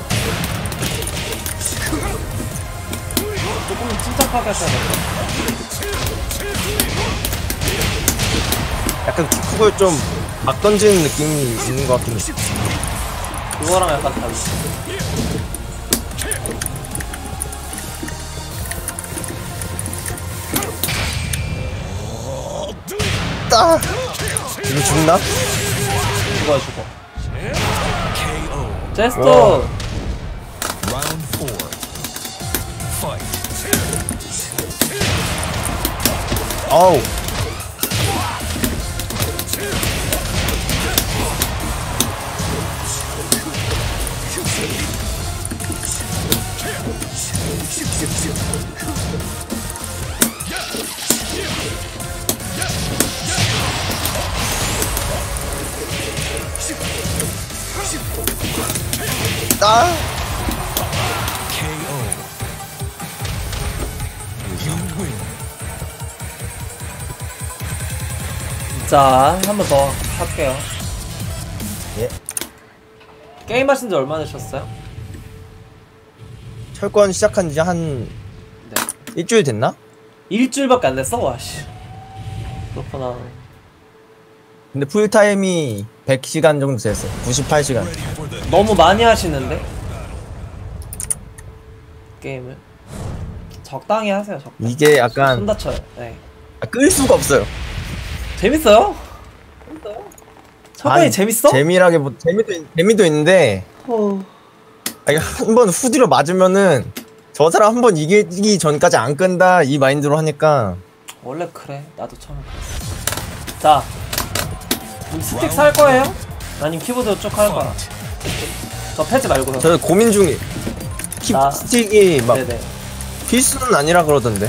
조금 침착하게 하셔야 돼요. 약간 킥훅을 좀 막 던지는 느낌이 있는 것 같긴 해. 그거랑 약간 달라. 따! 이거 죽나? 죽어요 죽어. 케이오. 제스터. Round four. Fight. 아우. 따! 케이오. You win. 자, 한 번 더 할게요. 예. 게임 하신 지 얼마나 되셨어요? 철권 시작한 지 한 네. 일주일 됐나? 일주일밖에 안 됐어? 와씨. 그렇구나. 근데 풀타임이 백 시간 정도 됐어. 구십팔 시간. Ready for the 너무 많이 하시는데? 게임을. 적당히 하세요, 적당히. 이게 손 약간 다쳐요. 네. 아, 끌 수가 없어요. 재밌어요? 재밌어요? 철권이 아니, 재밌어? 재미라기 뭐 재미도 있- 재미도 있는데 어... 한 번 후디로 맞으면은 저 사람 한 번 이기기 전까지 안 끈다 이 마인드로 하니까 원래 그래. 나도 처음에 그랬어. 자, 그럼 스틱 살 거예요? 아니면 키보드 쭉 할 거야? 저 패지 말고요. 저 고민 중이 나- 킵스틱이 막 네네. 필수는 아니라 그러던데.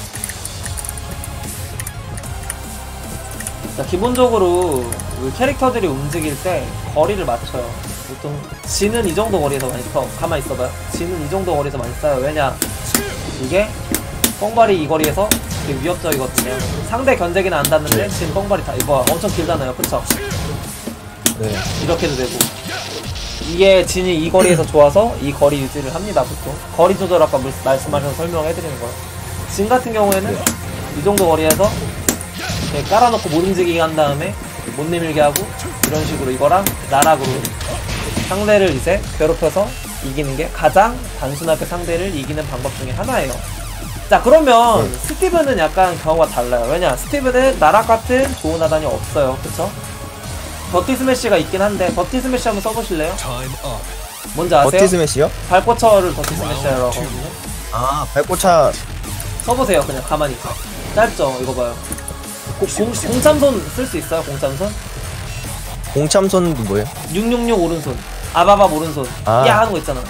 자, 기본적으로 우리 캐릭터들이 움직일 때 거리를 맞춰요. 보통 지는 이 정도 거리에서 많이 써. 가만히 있어봐요. 지는 이 정도 거리에서 많이 써요. 왜냐? 이게 뻥발이 이 거리에서 되게 위협적이거든요. 상대 견제기는 안 닿는데 진 뻥발이 다 이거 엄청 길잖아요. 그쵸? 네. 이렇게도 되고 이게 진이 이 거리에서 좋아서 이 거리 유지를 합니다. 보통 거리 조절 아까 물- 말씀하셔서 설명해드리는 거예요. 진 같은 경우에는 이 정도 거리에서 이렇게 깔아놓고 못 움직이게 한 다음에 못 내밀게 하고 이런 식으로 이거랑 나락으로 상대를 이제 괴롭혀서 이기는 게 가장 단순하게 상대를 이기는 방법 중에 하나예요. 자, 그러면 스티브는 약간 경우가 달라요. 왜냐? 스티브는 나락 같은 좋은 하단이 없어요. 그쵸? 버티 스매시가 있긴 한데 버티 스매시 한번 써보실래요? time up. 뭔지 아세요? 버티 스매시요? 발포처를 버티 스매시라고 하거든요. 아 발꽃차 써보세요. 그냥 가만히. 짧죠? 이거 봐요. 고, 공, 공참손 쓸 수 있어요? 공참손? 공참선도 뭐예요? 육육육 오른손, 아바밥 오른손, 아. 야 하는 거 있잖아.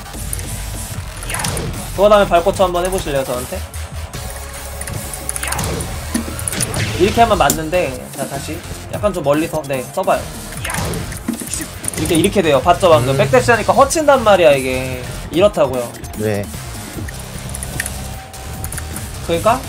그 다음에 발포처 한번 해보실래요? 저한테? 이렇게 하면 맞는데, 자 다시 약간 좀 멀리서 네 써봐요. 이렇게 이렇게 돼요. 봤죠 방금? 음. 백대시 하니까 허친단 말이야 이게. 이렇다고요. 네. 그러니까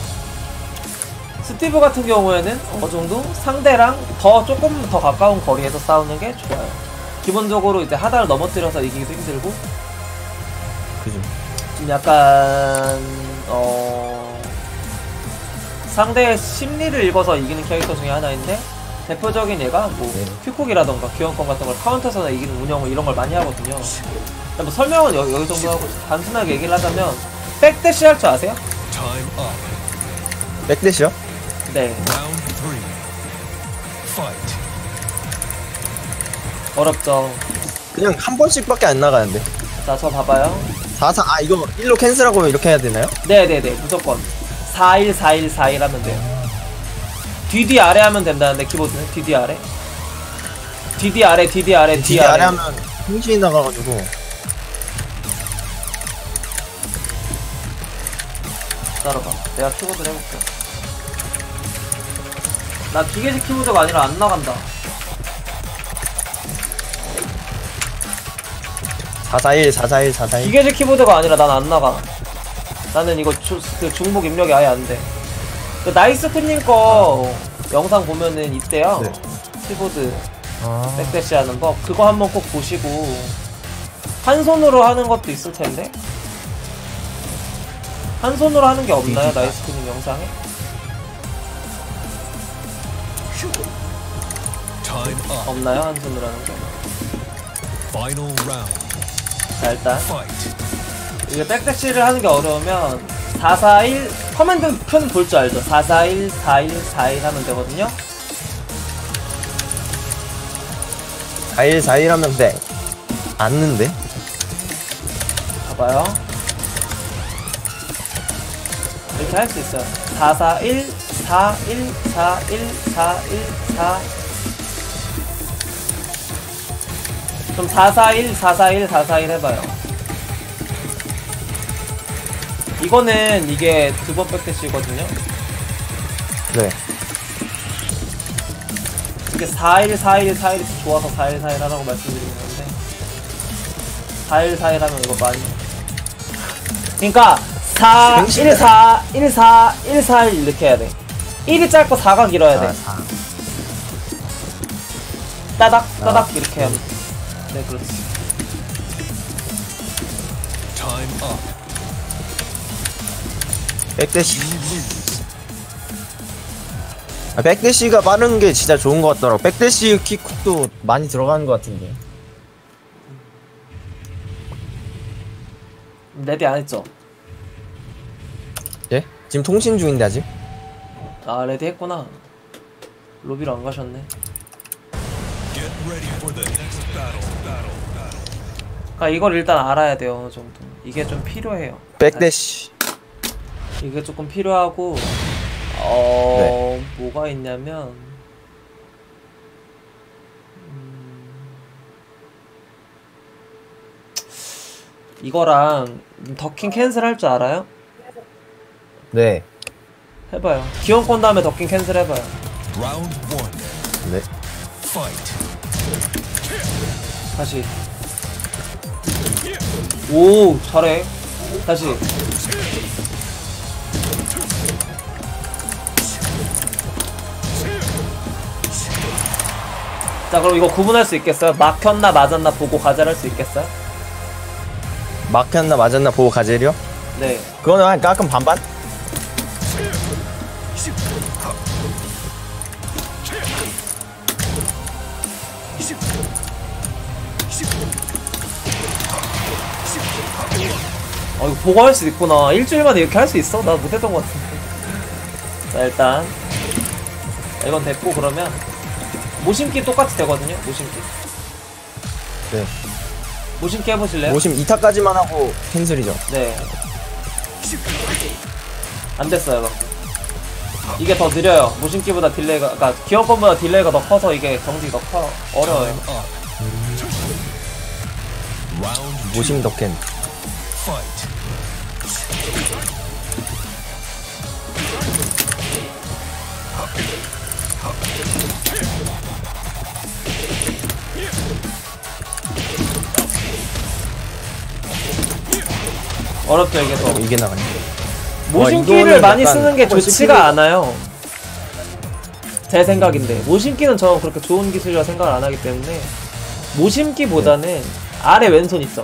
스티브 같은 경우에는 어느 정도 상대랑 더 조금 더 가까운 거리에서 싸우는 게 좋아요. 기본적으로 이제 하단을 넘어뜨려서 이기기도 힘들고 그죠. 좀 약간 어 상대의 심리를 읽어서 이기는 캐릭터 중에 하나인데 대표적인 얘가 뭐 네. 큐콕이라던가 귀염권 같은 걸 카운터에서 이기는 운영을 이런 걸 많이 하거든요. 근데 뭐 설명은 여기, 여기 정도 하고 단순하게 얘기를 하자면 백대시 할 줄 아세요? Time up. 백대시요? 네. Round three. Fight. 어렵죠. 그냥 한 번씩밖에 안 나가는데. 자, 저 봐봐요. 사 사 아 이거 일로 캔슬하고 이렇게 해야 되나요? 네네네, 무조건. 사일, 사일, 사일 하면 돼요. 뒤뒤 아래 하면 된다는데 키보드는 뒤뒤 아래. 뒤뒤 아래 뒤뒤 아래 뒤 뒤에 아래. 아래 하면 통신이 나가가지고. 따라봐. 내가 키보드를 해볼게. 나 기계식 키보드가 아니라 안 나간다. 사사일 사사일 사사일. 기계식 키보드가 아니라 난 안 나가. 나는 이거 주, 그 중복 입력이 아예 안 돼. 그 나이스크님 거 영상 보면은 있대요. 네. 키보드 아. 백대시 하는 법. 그거 한번 꼭 보시고 한 손으로 하는 것도 있을 텐데. 한 손으로 하는 게 없나요, 나이스크님 영상에? Time up. 없나요, 한 손으로 하는 게? Final round. 자, 일단 Fight. 이게 백대시를 하는 게 어려우면 사사일 커맨드 편 볼 줄 알죠? 사사일, 사일, 사일 하면 되거든요. 사일 사일 하면 근데 안는데? 봐봐요. 이렇게 할 수 있어요. 사사일, 사일, 사일, 사일, 사. 그럼 사사일, 사사일, 사사일 해봐요. 이거는 이게 두 번 백대시거든요. 네. 이게 사일, 사일, 사일이 좋아서 사일, 사일 하라고 말씀드리는 건데 사일, 사일 하면 이거 많이. 그니까 사, 일, 사, 일, 사, 일, 사, 일 이렇게 해야 돼. 일이 짧고 사가 길어야 돼. 사, 사. 따닥, 따닥 이렇게 해야 돼. 네, 그렇지. Time up. 백대시. 아, 백대시가 빠른 게 진짜 좋은 것 같더라고. 백대시 킥도 많이 들어가는 것 같은데. 레디 안 했죠? 예? 지금 통신 중인데 아직? 아, 레디 했구나. 로비로 안 가셨네. Get ready for the next battle. Battle. Battle. 그니까 이걸 일단 알아야 돼요, 어느 정도. 이게 좀 필요해요. 백대시. 이게 조금 필요하고, 어, 뭐가 있냐면, 음, 이거랑 더킹 캔슬 할 줄 알아요? 네. 해봐요. 기원권 다음에 더킹 캔슬 해봐요. Round one. 네. Fight. 다시. 오, 잘해. 다시. 자, 그럼 이거 구분할 수 있겠어요? 막혔나 맞았나 보고 가잘할 수 있겠어요? 막혔나 맞았나 보고 가젤이요? 네. 그거는 한 가끔 반반? 어, 이거 보고 할 수 있구나. 일주일 만에 이렇게 할 수 있어? 나 못했던 것 같은데. 자, 일단 이건 됐고, 그러면 모심기 똑같이 되거든요. 모심기. 네. 모심기 해보실래요? 오십 이 타까지만 하고 캔슬이죠. 네. 안 됐어요, 방금. 이게 더 느려요. 모심기보다 딜레이가, 그니까 기어권보다 딜레이가 더 커서 이게 경직이 더 커. 어려워요. Time up. Round two. 모심 덕캔. Fight. 어렵죠, 이게 더. 이게 나가네. 모심기를 이거는 많이 약간 쓰는 게 한번 좋지가 씹히는- 않아요. 제 생각인데 모심기는 저는 그렇게 좋은 기술이라 생각을 안 하기 때문에 모심기보다는 아래 왼손 있죠?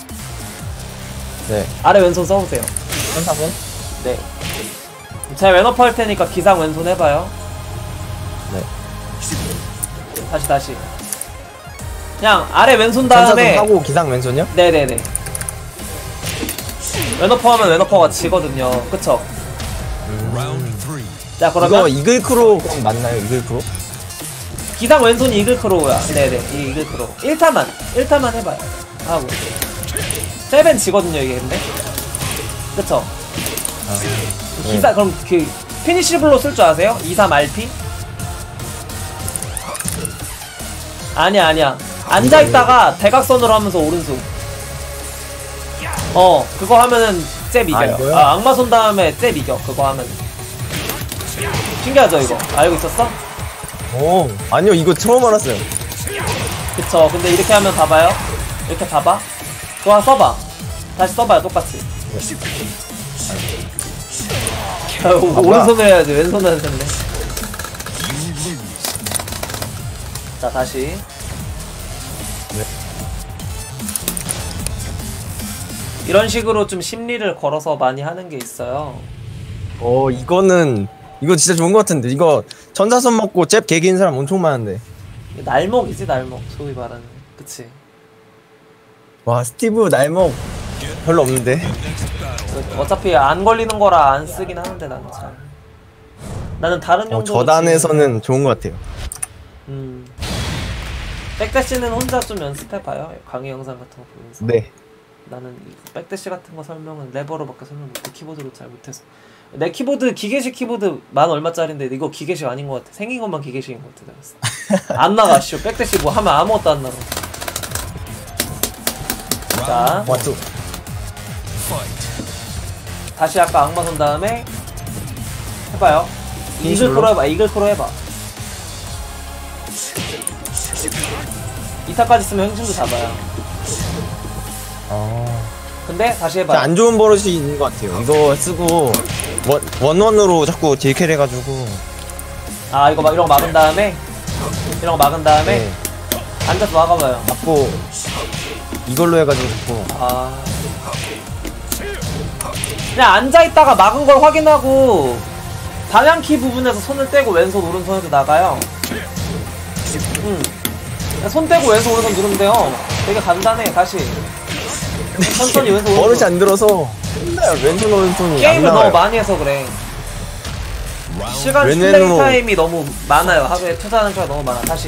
네. 아래 왼손 써보세요. 천사분? 네. 제가 왼어퍼 할 테니까 기상 왼손 해봐요. 네. 다시 다시. 그냥 아래 왼손 천사분 다음에 하고 기상 왼손이요? 네네네. 왼어퍼 하면 왼어퍼가 지거든요. 그쵸? Round three. 자, 이거 그러면 이글 크로 그럼 맞나요? 이글 크로? 기상 왼손이 이글 크로우야. 네네, 이 이글 크로우. 일 타만, 일 타만 해봐요. 하고. 세븐 지거든요, 이게 근데. 그쵸? 아, 기사, 그럼 그, 피니시 블로 쓸 줄 아세요? 이, 삼, 알피? 아니야 아니야 앉아있다가 대각선으로 하면서 오른손 어 그거 하면은 잽 이겨요. 이거요? 아, 악마 손 다음에 잽 이겨 그거 하면. 신기하죠 이거? 알고 있었어? 오 아니요 이거 처음 알았어요. 그쵸. 근데 이렇게 하면 봐봐요. 이렇게 봐봐. 그거 써봐. 다시 써봐요 똑같이. 아, 오- 오른손을 해야지 왼손을 했네. 자 다시. 이런 식으로 좀 심리를 걸어서 많이 하는 게 있어요. 어 이거는 이거 진짜 좋은 것 같은데. 이거 전사선 먹고 잽 개기는 사람 엄청 많은데. 날먹이지 날먹 소위 말하는. 그치. 와 스티브 날먹 별로 없는데. 그, 어차피 안 걸리는 거라 안 쓰긴 하는데 나는 참. 나는 다른 어, 용도로 저단에서는 좋은 것 같아요. 음. 백대시는 혼자 좀 연습해봐요. 강의 영상 같은 거 보면서. 네. 나는 이 백대시 같은 거 설명은 레버로밖에 설명 못해. 키보드로 잘 못해서. 내 키보드 기계식 키보드 만 얼마짜린데 이거 기계식 아닌 것 같아. 생긴 것만 기계식인 것 같아. 내가. 안 나가 쇼. 백대시 뭐 하면 아무것도 안 나가. 자 와또 다시 아까 악마 손 다음에 해봐요. 이글 크로 해봐. 이글 크로 해봐. 이타까지 쓰면 행진도 잡아요. 아. 근데 다시 해봐요. 안 좋은 버릇이 있는 것 같아요. 이거 쓰고 원, 원원으로 자꾸 딜캐를 해가지고. 아 이거 막 이런 거 막은 다음에 이런 거 막은 다음에 네. 앉아서 막아봐요. 맞고 이걸로 해가지고 자꾸. 아 그냥 앉아있다가 막은 걸 확인하고 방향키 부분에서 손을 떼고 왼손 오른손에도 나가요. 응. 그냥 손 떼고 왼손 오른손 누르면 돼요. 되게 간단해. 다시 천천히 왼손 버릇이 오른손. 안 들어서 혼나요. 왼손 오른손이 안 게임을 나와요. 너무 많이 해서 그래. 시간 왼왼으로- 플레이 타임이 너무 많아요. 하루에 투자하는 시간 너무 많아. 다시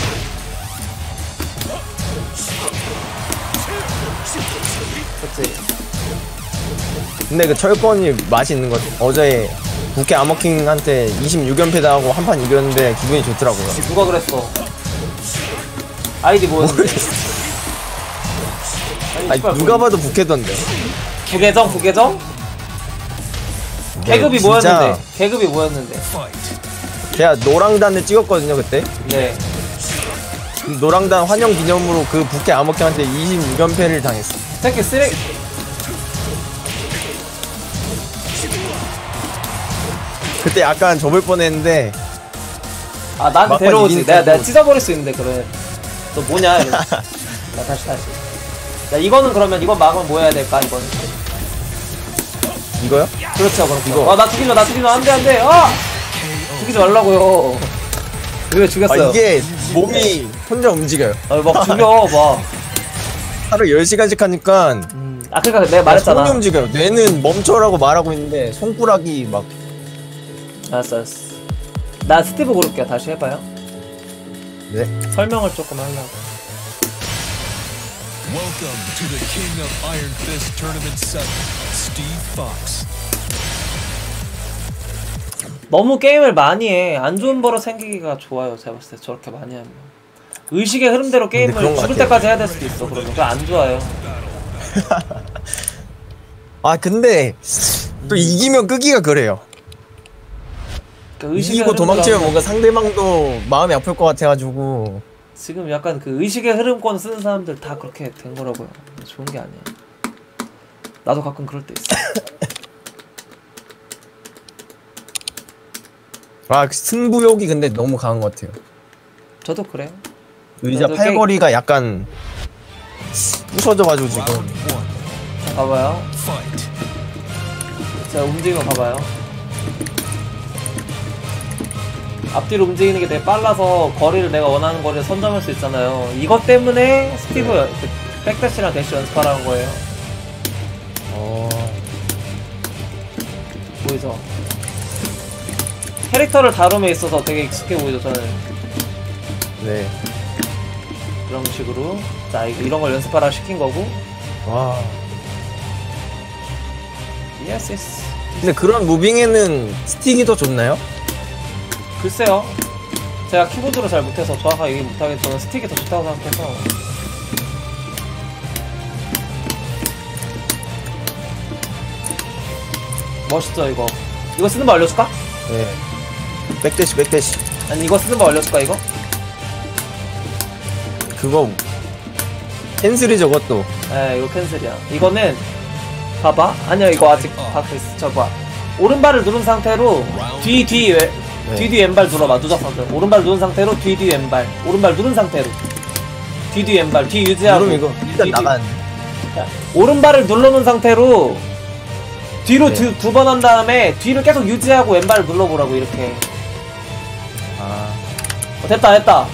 그치. 근데 그 철권이 맛이 있는 것 같아요. 어제 부캐 아머킹한테 이십육 연패 당하고 한 판 이겼는데 기분이 좋더라고요. 누가 그랬어? 아이디 뭐였는데? 아니, 누가 봐도 부캐던데. 부계정? 부계정? 계급이 진짜 뭐였는데? 계급이 뭐였는데? 제가 노랑단을 찍었거든요 그때. 네. 노랑단 환영 기념으로 그 부캐 아머킹한테 이십육 연패를 당했어. 새끼 쓰레기. 그때 약간 접을 뻔했는데 아 나한테 막판 데려오지. 이기니까 내가 내가 또- 찢어버릴 수 있는데 그래. 너 뭐냐? 이러면서. 나 다시 다시. 야 이거는 그러면 이건 막으면 뭐 해야 될까 이거는? 이거요? 그렇죠 그럼 이거. 아나 죽이려 나 죽이려 안돼 안돼. 아 죽이지 말라고요. 왜 죽였어요? 아 이게 몸이 혼자 움직여요. 아, 막 죽여 막. 하루 열 시간씩 하니까 음. 아 그러니까 내가 말했잖아. 손이 움직여요. 뇌는 멈춰라고 말하고 있는데 손가락이 막. 알았어 알았어. 나 스티브 고를게요. 다시 해봐요. 네. 설명을 조금 하려고. Welcome to the King of Iron Fist Tournament seven, Steve Fox. 너무 게임을 많이 해. 안 좋은 버릇 생기기가 좋아요. 제가 봤을 때 저렇게 많이 하면. 의식의 흐름대로 게임을 그런 것 죽을 같아요. 때까지 해야 될 수도 있어. 그러면 그거 안 좋아요. 아 근데 또 이기면 끄기가 그래요. 그 의식의 이기고 흐름대로 도망치면 하면 뭔가 상대방도 마음이 아플 것 같아가지고. 지금 약간 그 의식의 흐름권 쓰는 사람들 다 그렇게 된 거라고요. 좋은 게 아니야. 나도 가끔 그럴 때 있어. 아 승부욕이 근데 너무 강한 것 같아요. 저도 그래요. 의자 그래도 팔걸이가 약간 부서져가지고 지금. Round one, 봐봐요. fight. 제가 움직이는 거 봐봐요. 앞뒤로 움직이는 게 되게 빨라서 거리를 내가 원하는 거리를 선점할 수 있잖아요. 이것 때문에 스티브 네. 그 백대시랑 대시 연습하라는 거예요. 어. 보이죠? 캐릭터를 다룸에 있어서 되게 익숙해 보이죠, 저는. 네. 이런 식으로. 자, 이- 이런 걸 연습하라 시킨 거고. 와. 예스, 예스. 근데 그런 무빙에는 스틱이 더 좋나요? 글쎄요. 제가 키보드로 잘 못해서 정확하게 얘기 못하겠지만 저는 스틱이 더 좋다고 생각해서. 멋있죠 이거. 이거 쓰는 법 알려줄까? 네. 백대시 백대시. 아니 이거 쓰는 법 알려줄까 이거? 그거 캔슬이 저것도. 에 이거 캔슬이야. 이거는 봐봐. 아니야 이거 아직 박혀있어. 저 봐. 오른발을 누른 상태로 뒤 뒤 왼 네. 뒤 뒤 왼발 눌러봐. 누적 상태. 오른발 누른 상태로 뒤 뒤 왼발. 오른발 누른 상태로 뒤 뒤 왼발. 뒤 유지하고. 그럼 이거 일단 뒤, 뒤. 나가는데. 자, 오른발을 눌러놓은 상태로 뒤로 네. 두 번 한 다음에 뒤를 계속 유지하고 왼발을 눌러보라고 이렇게. 아. 어, 됐다 됐다.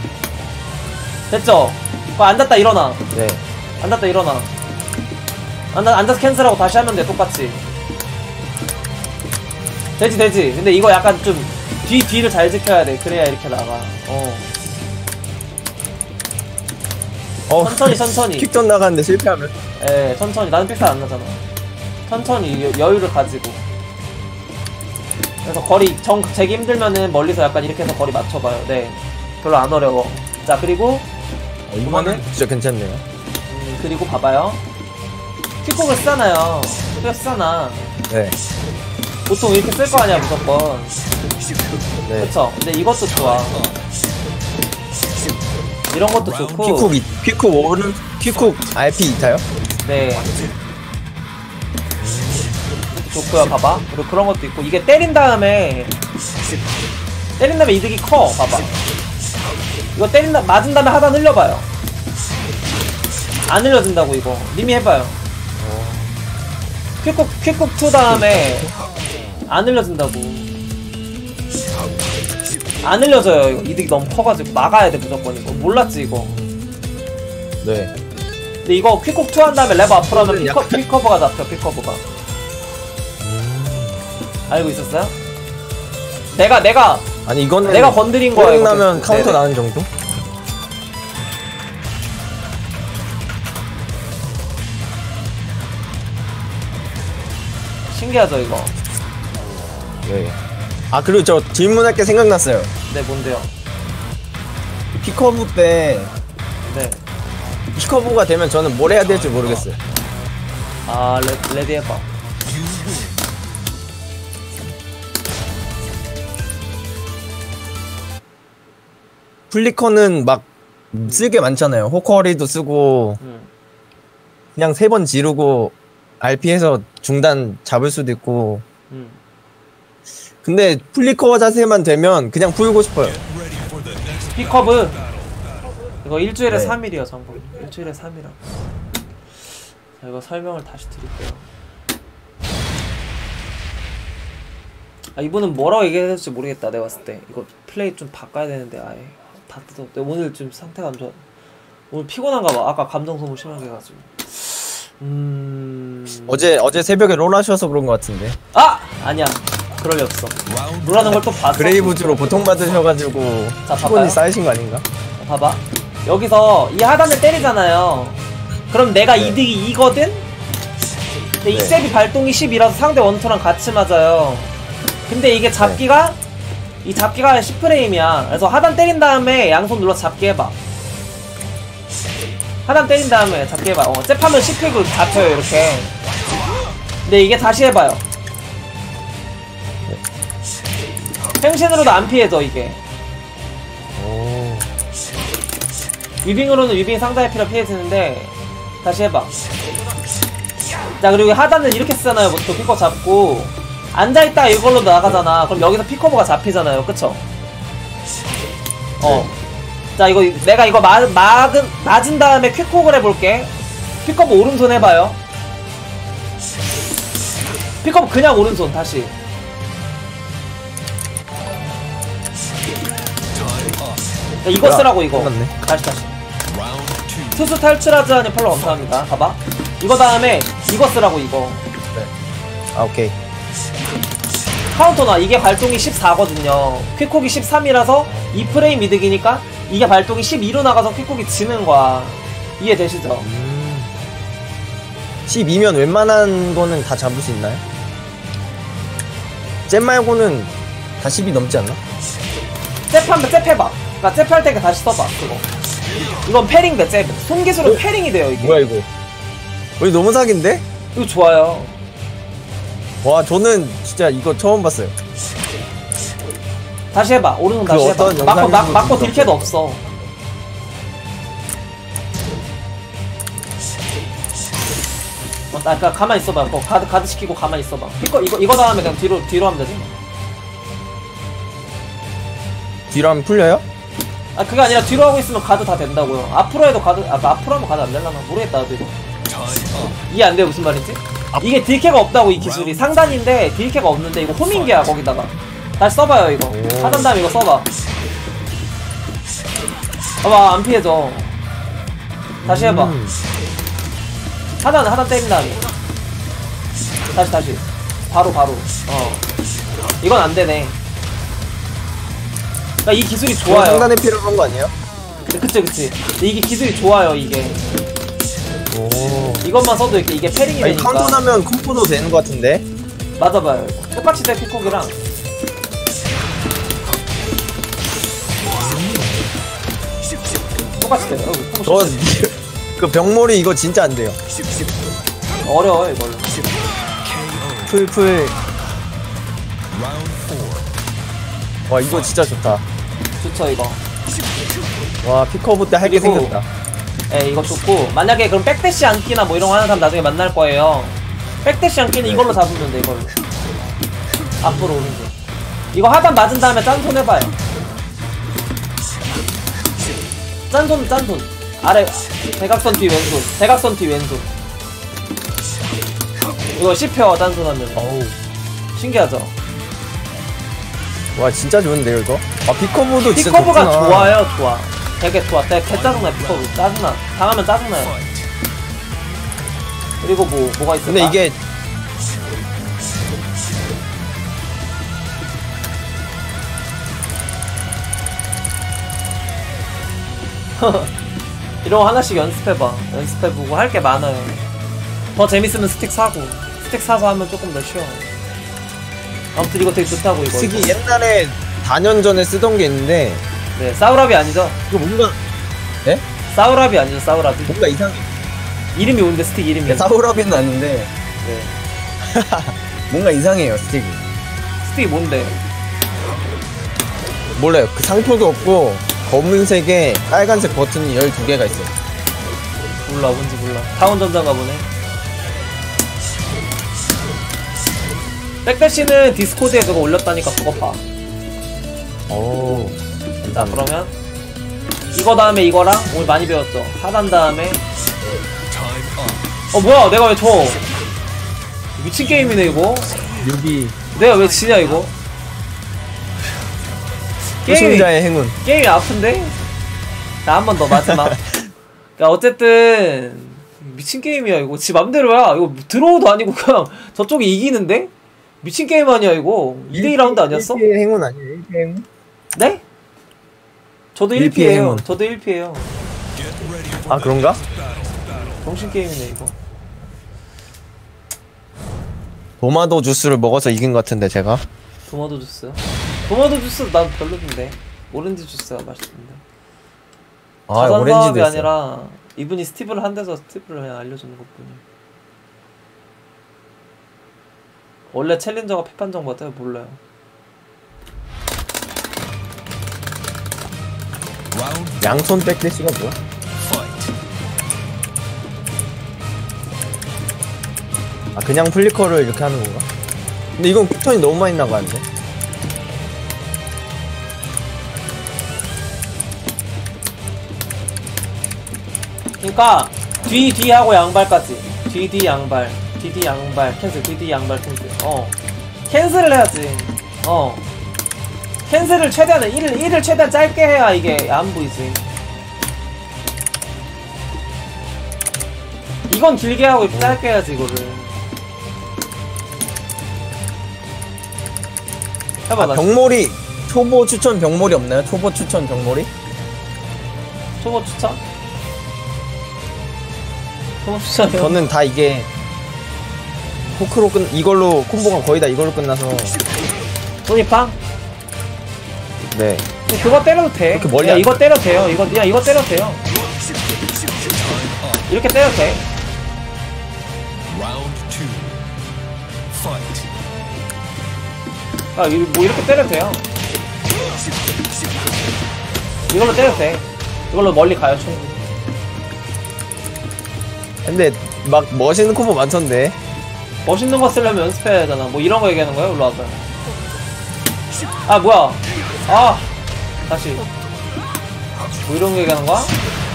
됐죠? 어, 앉았다 일어나. 네. 앉았다 일어나. 앉아, 앉아서 캔슬하고 다시 하면 돼 똑같이. 되지 되지. 근데 이거 약간 좀 뒤 뒤를 잘 지켜야 돼. 그래야 이렇게 나가. 어. 어. 천천히 천천히. 킥돈 나가는데 실패하면. 예, 천천히. 나는 픽살 안 나잖아. 천천히 여, 여유를 가지고. 그래서 거리 정 재기 힘들면은 멀리서 약간 이렇게 해서 거리 맞춰봐요. 네. 별로 안 어려워. 자 그리고 어, 이거는 진짜 괜찮네요. 음, 그리고 봐봐요. 킥콕을 쓰잖아요. 킥콕을 쓰잖아. 네. 보통 이렇게 쓸 거 아니야 무조건. 네. 그쵸? 근데 이것도 좋아. 이런 것도 좋고. 킥쿡 이, 킥쿡 오른 킥쿡 알피 이타요? 네. 좋고요. 봐봐. 그리고 그런 것도 있고. 이게 때린 다음에 때린 다음에 이득이 커. 봐봐. 이거 때린 다 맞은 다음에 하단 흘려봐요. 안 흘려진다고 이거. 님이 해봐요. 퀵쿡 퀵쿡 투 다음에 안 흘려진다고. 안 흘려져요. 이거 이득이 너무 커가지고 막아야 돼 무조건 이거. 몰랐지 이거. 네. 근데 이거 퀵쿡 투 한 다음에 레버 앞으로 하면 피커, 피커버가 잡혀. 피커버가. 알고 있었어요? 내가 내가 아니 이거는 내가 건드린 거야. 이거 나면 됐어. 카운터 네네. 나는 정도? 신기하죠 이거. 네. 아 그리고 저 질문할 게 생각났어요. 네 뭔데요? 피커브 때 네. 피커브가 되면 저는 뭘 해야 될지 모르겠어요. 아 레, 레디 해봐. 플리커는 막 쓸 게 많잖아요. 호커리도 쓰고 음. 그냥 세 번 지르고 알피해서 중단 잡을 수도 있고. 음. 근데 플리커 자세만 되면 그냥 풀고 싶어요. Ready for the next 피커브 이거 일주일에 네. 삼 일이요 전부. 일주일에 삼 일이라. 자 이거 설명을 다시 드릴게요. 아 이분은 뭐라고 얘기해야 될지 모르겠다. 내가 봤을 때 이거 플레이 좀 바꿔야 되는데 아예 다 뜯어. 오늘 좀 상태가 안 좋아. 오늘 피곤한가 봐. 아까 감정 소모 심하게 해가지고. 음. 어제 어제 새벽에 롤 하셔서 그런 것 같은데. 아 아니야. 그럴 리 없어. 롤하는 걸 또 봤어. 그레이브즈로 보통 받으셔가지고 자, 봐봐요. 피곤이 쌓이신 거 아닌가? 봐봐. 여기서 이 하단을 때리잖아요. 그럼 내가 네. 이득이 이거든? 근데 네. 익셉이 발동이 십이라서 상대 원투랑 같이 맞아요. 근데 이게 잡기가 이 잡기가 십 프레임이야. 그래서 하단 때린 다음에 양손 눌러서 잡기 해봐. 하단 때린 다음에 잡기 해봐. 어, 잽하면 십 팩으로 잡혀요 이렇게. 근데 이게 다시 해봐요. 횡신으로도 안 피해져 이게. 오. 위빙으로는 위빙 상당히 필요 피해지는데 다시 해봐. 자 그리고 하단은 이렇게 쓰잖아요. 보통 피커 잡고 앉아있다 이걸로 나가잖아. 그럼 여기서 피커버가 잡히잖아요. 그쵸? 어. 자 이거 내가 이거 마, 막은, 맞은 다음에 퀵콕을 해볼게. 피커버 오른손 해봐요. 피커버 그냥 오른손 다시. 자, 이거 뭐야? 쓰라고 이거. 끝났네. 다시 다시. round two. 투수 탈출하지 않은 팔로 감사합니다. 봐봐. 이거 다음에 이거 쓰라고 이거. 아 오케이. 카운터나 이게 발동이 십사거든요. 퀵콕이 십삼이라서 이 프레임 이득이니까 이게 발동이 십이로 나가서 퀵콕이 지는 거야. 이해되시죠? 음. 십이면 웬만한 거는 다 잡을 수 있나요? 잼 말고는 다 십이 넘지 않나? 잽하면 잽해봐. 그니까 잽할 때니까 다시 써봐 그거. 이건 패링 돼 잽. 손기술은 어? 패링이 돼요 이게. 뭐야 이거? 우리 너무 사기인데? 이거 좋아요. 와 저는 진짜 이거 처음 봤어요. 다시 해봐. 오른손 다시 그 해봐. 어떤 맞고 막, 영상에서 맞고 그거 딜캐도 없어. 어, 나 그니까 가만히 있어봐. 뭐 가드 가드 시키고 가만히 있어봐. 이거 이거 이거 다음에 그냥 뒤로 뒤로 하면 되지. 뒤로 하면 풀려요? 아 그게 아니라 뒤로 하고 있으면 가드 다 된다고요. 앞으로 해도 가드 아 앞으로 하면 가드 안 되려나 모르겠다 나도 이거. 이해 안 돼 무슨 말인지? 이게 딜캐가 없다고 이 기술이 상단인데 딜캐가 없는데 이거 호밍기야 거기다가. 다시 써봐요 이거. 하단 다음에 이거 써봐. 봐봐 안 피해져. 다시 해봐. 음. 하단 하단 때린 다음에 다시 다시 바로 바로. 어 이건 안 되네. 그러니까 이 기술이 좋아요. 상단에 필요한 거 아니에요? 그치 그치. 근데 이게 기술이 좋아요 이게. 오. 이것만 써도 이렇게 이게 패링이 아니 되니까. 카운트하면 콤보도 되는 거 같은데? 맞아봐요. 똑같이 돼 피콕이랑. 똑같이 돼요. 어, 저 그 병몰이 이거 진짜 안 돼요. 어려워 이걸로. 풀풀. 와 이거 진짜 좋다. 좋죠 이거. 와 피커브 때 할게 그리고- 생겼다. 예 이거 좋고 만약에 그럼 백대시 안기나 뭐 이런 거 하는 사람 나중에 만날 거예요. 백대시 안기는 이걸로 잡으면 돼 이걸로. 앞으로 오른쪽. 이거 하단 맞은 다음에 짠손 해봐요. 짠손 짠손. 아래 대각선 뒤 왼손. 대각선 뒤 왼손. 이거 씹혀 짠손 하면. 어우. 신기하죠? 와 진짜 좋은데요 이거? 아 피커브도 진짜 피커브가 좋구나. 좋아요 좋아. 되게 좋아. 되게 개 짜증나 피커브. 짜증나. 당하면 짜증나요. 그리고 뭐 뭐가 있을까? 근데 이게 이런 거 하나씩 연습해봐. 연습해보고 할 게 많아요. 더 재밌으면 스틱 사고 스틱 사서 하면 조금 더 쉬워. 아무튼 이거 되게 좋다고 이거. 특히 옛날에 사 년 전에 쓰던 게 있는데 네 사우라비 아니죠? 이거 뭔가 예? 사우라비 아니죠 사우라비? 뭔가 이상해. 이름이 오는데 스틱 이름이. 사우라비는 아는데 네. 뭔가 이상해요 스틱이. 스틱이 뭔데? 몰라요. 그 상표도 없고 검은색에 빨간색 버튼이 열두 개가 있어요. 몰라 뭔지 몰라. 타운전자인가 보네. 백대시는 디스코드에 그거 올렸다니까 그거 봐. 오. 자 그러면 이거 다음에 이거랑 오늘 많이 배웠죠. 하단 다음에 어 뭐야 내가 왜 져? 미친 게임이네 이거. 유비. 내가 왜 지냐 이거. 게임이 우승자의 행운. 게임이 아픈데? 자 한 번 더 마지막. 그러니까 어쨌든 미친 게임이야 이거. 지 맘대로야. 이거 드로우도 아니고 그냥 저쪽이 이기는데? 미친 게임 아니야 이거. 이 대 이 라운드 아니었어? 일 피의 행운 아니에요? 일 피의 행운? 네? 저도 일 일 피의 피예요. 행운. 저도 일 피예요. 아 그런가? 정신 게임이네 이거. 도마도 주스를 먹어서 이긴 것 같은데 제가. 도마도 주스. 도마도 주스 난 별로던데. 오렌지 주스가 맛있던데. 아 자선 오렌지도 사업이 있어. 아니라 이분이 스티브를 한 데서 스티브를 그냥 알려주는 것뿐이. 원래 챌린저가 패판정 같아요? 몰라요. 양손 백대시가 뭐야? 아 그냥 플리커를 이렇게 하는 건가? 근데 이건 패턴이 너무 많이 나가는데. 그니까 뒤 뒤 하고 양발까지. 뒤 뒤 양발. 뒤 뒤 양발 캔슬. 뒤 뒤 양발 캔슬. 어. 캔슬을 해야지. 어. 캔슬을 최대한 일을 일을 최대한 짧게 해야 이게 안 보이지. 이건 길게 하고 이렇게 짧게 해야지 이거를. 해봐 아, 나. 병몰이 초보 추천 병몰이 없나요? 초보 추천 병몰이? 초보 추천? 초보 추천이요? 저는 다 이게 포크로 끝 이걸로 콤보가 거의 다 이걸로 끝나서 소니팡? 네. 그거 때려도 돼. 그렇게 멀리 야, 안 이거 가. 때려도 돼요. 이거, 야, 이거 때려도 돼요. 이렇게 때려도 돼. Round two. Fight. 아, 이- 뭐 이렇게 때려도 돼요. 이걸로 때려도 돼. 이걸로 멀리 가요, 충분히. 근데 막 멋있는 콤보 많던데. 멋있는 거 쓰려면 연습해야 되잖아. 뭐 이런 거 얘기하는 거야? 일로 와봐요. 아, 뭐야. 아, 다시. 뭐 이런 거 얘기하는 거야?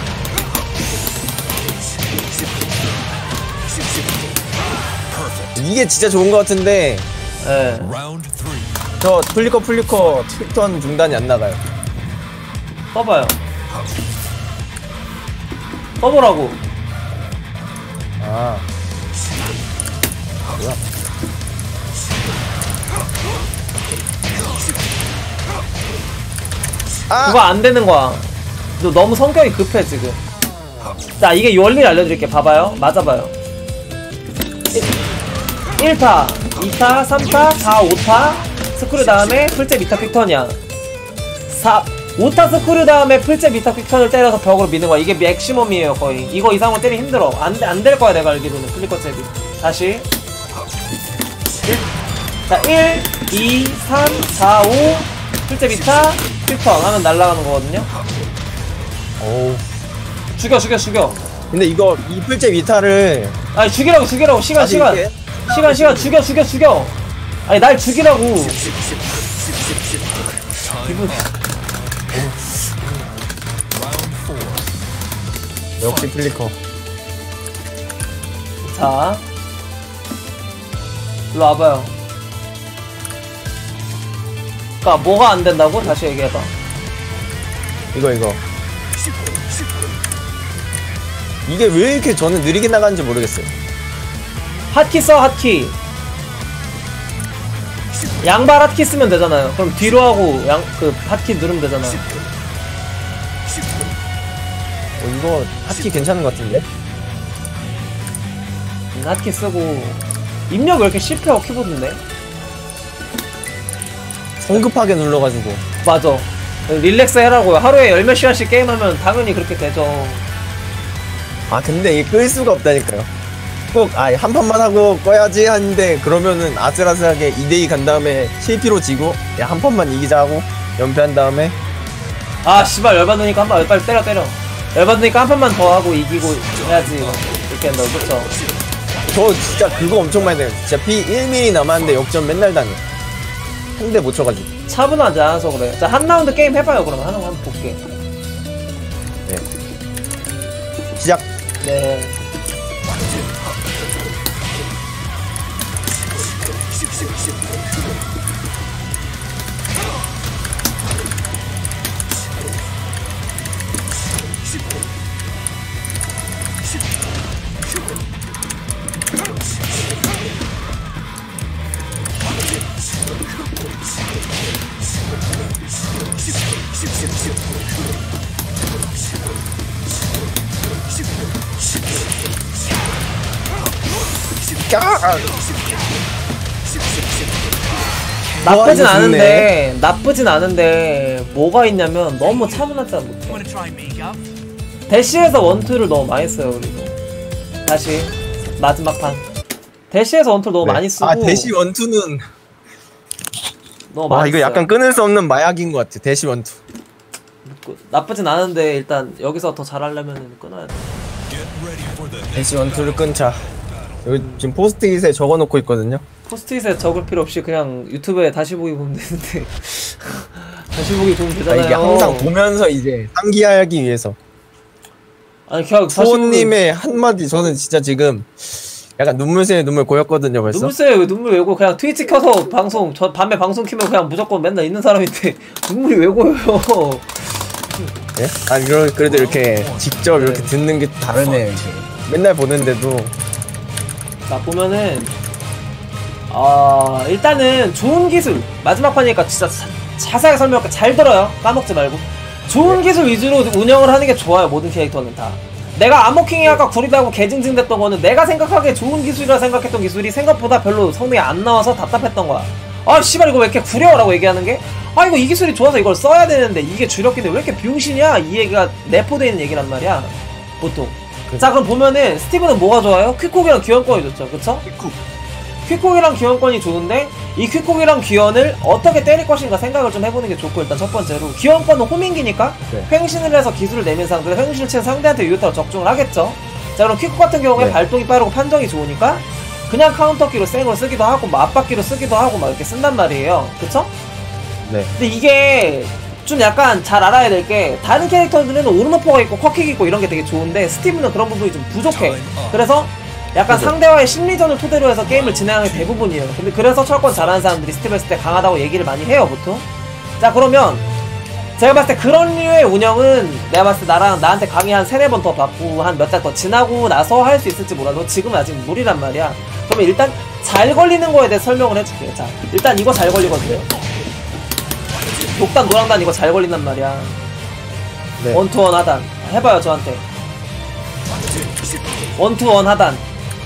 이게 진짜 좋은 것 같은데 예. Round three. 저 플리커 플리커 틱턴 중단이 안 나가요. 써봐요. 써보라고. 아. 뭐야? 아! 그거 안 되는 거야. 너 너무 성격이 급해, 지금. 자, 이게 원리를 알려드릴게. 봐봐요. 맞아봐요. 일 타, 이 타, 삼 타, 사, 오 타. 스크류 다음에 풀제 미타 퀵턴이야. 사, 오 타 스크류 다음에 풀제 미타 퀵턴을 때려서 벽으로 미는 거야. 이게 맥시멈이에요, 거의. 이거 이상은 때리 힘들어. 안, 안 될 거야, 내가 알기로는. 플리커 잽이. 다시. 자, 일, 이, 삼, 사, 오. 풀제 미타, 퀵턴 하면 날아가는 거거든요. 어우. 죽여, 죽여, 죽여. 근데 이거 이 풀제 미타를 아니, 죽이라고, 죽이라고. 시간, 아니, 시간. 이게- 시간, 시간. 죽여, 죽여, 죽여. 아니, 날 죽이라고. 기분. 역시 플리커. 자, 일로 와봐요. 그니까 뭐가 안 된다고? 다시 얘기해봐. 이거 이거. 이게 왜 이렇게 저는 느리게 나가는지 모르겠어요. 핫키 써, 핫키. 양발 핫키 쓰면 되잖아요. 그럼 뒤로 하고 양, 그 핫키 누르면 되잖아. 어, 이거 하키 괜찮은 것 같은데? 음, 핫키 쓰고. 입력 왜 이렇게 씹혀, 키보드인데? 성급하게 눌러가지고. 맞아. 릴렉스 해라고요. 하루에 열몇 시간씩 게임하면 당연히 그렇게 되죠. 아 근데 이게 끌 수가 없다니까요. 꼭 아 한 판만 하고 꺼야지 하는데 그러면은 아슬아슬하게 이 대 이 간 다음에 실피로 지고 야, 한 판만 이기자 하고 연패한 다음에 아, 씨발, 열받으니까 한 판, 빨리 때려, 때려. 열받으니까 한 판만 더 하고 이기고 해야지. 이렇게 한다고, 그쵸? 저 진짜 그거 엄청 많이 돼요. 진짜 피 일 밀리미터 남았는데 역전 맨날 당해. 한 대 못 쳐가지고. 차분하지 않아서 그래. 자, 한 라운드 게임 해봐요, 그러면. 하나 한번 볼게. 네. 시작. 네. 나쁘진 이거 않은데, 나쁘진 않은데, 뭐가 있냐면, 너무 차분하지 못해. 대시에서 원투를 너무 많이 써요, 그리고. 다시, 마지막 판. 대시에서 원투를 너무 네. 많이 쓰고. 아 대시 원투는 너무 와 많이 이거 써요. 약간 끊을 수 없는 마약인 것 같아. 대시 원투. 그, 나쁘진 않은데, 일단, 여기서 더 잘하려면 끊어야 돼. Get ready for the next 대시 원투를 끊자. 여기 지금 포스트잇에 적어놓고 있거든요. 포스트잇에 적을 필요 없이 그냥 유튜브에 다시 보기 보면 되는데. 다시 보기 보면 아, 되잖아요. 이게 항상 보면서 이제 상기하기 위해서. 아니, 그냥 다시 보기- 수호님의 한마디 저는 진짜 지금 약간 눈물새에 눈물 고였거든요 벌써. 눈물쎄 왜 눈물 왜고 그냥 트위치 켜서 방송 저 밤에 방송 키면 그냥 무조건 맨날 있는 사람인데 눈물이 왜 고여요. 예? 아니 그러- 그래도 이렇게 직접 이렇게 듣는 게 다르네요 이게. 맨날 보는데도 자, 보면은 아 일단은 좋은 기술 마지막 판이니까 진짜 자, 자세하게 설명할게. 잘 들어요. 까먹지 말고. 좋은 기술 위주로 운영을 하는 게 좋아요. 모든 캐릭터는 다. 내가 아모킹이 아까 구리다고 개징징 됐던 거는 내가 생각하기에 좋은 기술이라 생각했던 기술이 생각보다 별로 성능이 안 나와서 답답했던 거야. 아 씨발 이거 왜 이렇게 구려? 라고 얘기하는 게 아 이거 이 기술이 좋아서 이걸 써야 되는데 이게 주력기인데 왜 이렇게 비용신이야? 이 얘기가 내포되어 있는 얘기란 말이야 보통. 그치. 자 그럼 보면은 스티브는 뭐가 좋아요? 퀵콕이랑 귀환권이 좋죠, 그쵸? 퀵콕. 퀵콕이랑 귀환권이 좋은데 이 퀵콕이랑 귀환을 어떻게 때릴 것인가 생각을 좀 해보는 게 좋고, 일단 첫 번째로 귀환권은 호밍기니까 네. 횡신을 해서 기술을 내면 상대 횡신을 치는 상대한테 유효타로 적중을 하겠죠. 자 그럼 퀵콕 같은 경우에 네. 발동이 빠르고 판정이 좋으니까 그냥 카운터키로 생으로 쓰기도 하고 뭐 앞바퀴로 쓰기도 하고 막 이렇게 쓴단 말이에요, 그쵸? 네. 근데 이게 좀 약간 잘 알아야 될 게 다른 캐릭터들은 오르노포가 있고 컷킥이 있고 이런 게 되게 좋은데 스티브는 그런 부분이 좀 부족해. 그래서 약간 그죠. 상대와의 심리전을 토대로 해서 게임을 진행하는 게 대부분이에요. 근데 그래서 철권 잘하는 사람들이 스티브 했을 때 강하다고 얘기를 많이 해요 보통. 자 그러면 제가 봤을 때 그런 류의 운영은 내가 봤을 때 나랑 나한테 강의 한 세네 번 더 받고 한 몇 달 더 지나고 나서 할 수 있을지 몰라도 지금은 아직 무리란 말이야. 그러면 일단 잘 걸리는 거에 대해 설명을 해줄게요. 자 일단 이거 잘 걸리거든요. 독단 노랑단 이거 잘 걸린단 말이야. 네. 원투원 하단 해봐요 저한테. 원투원 하단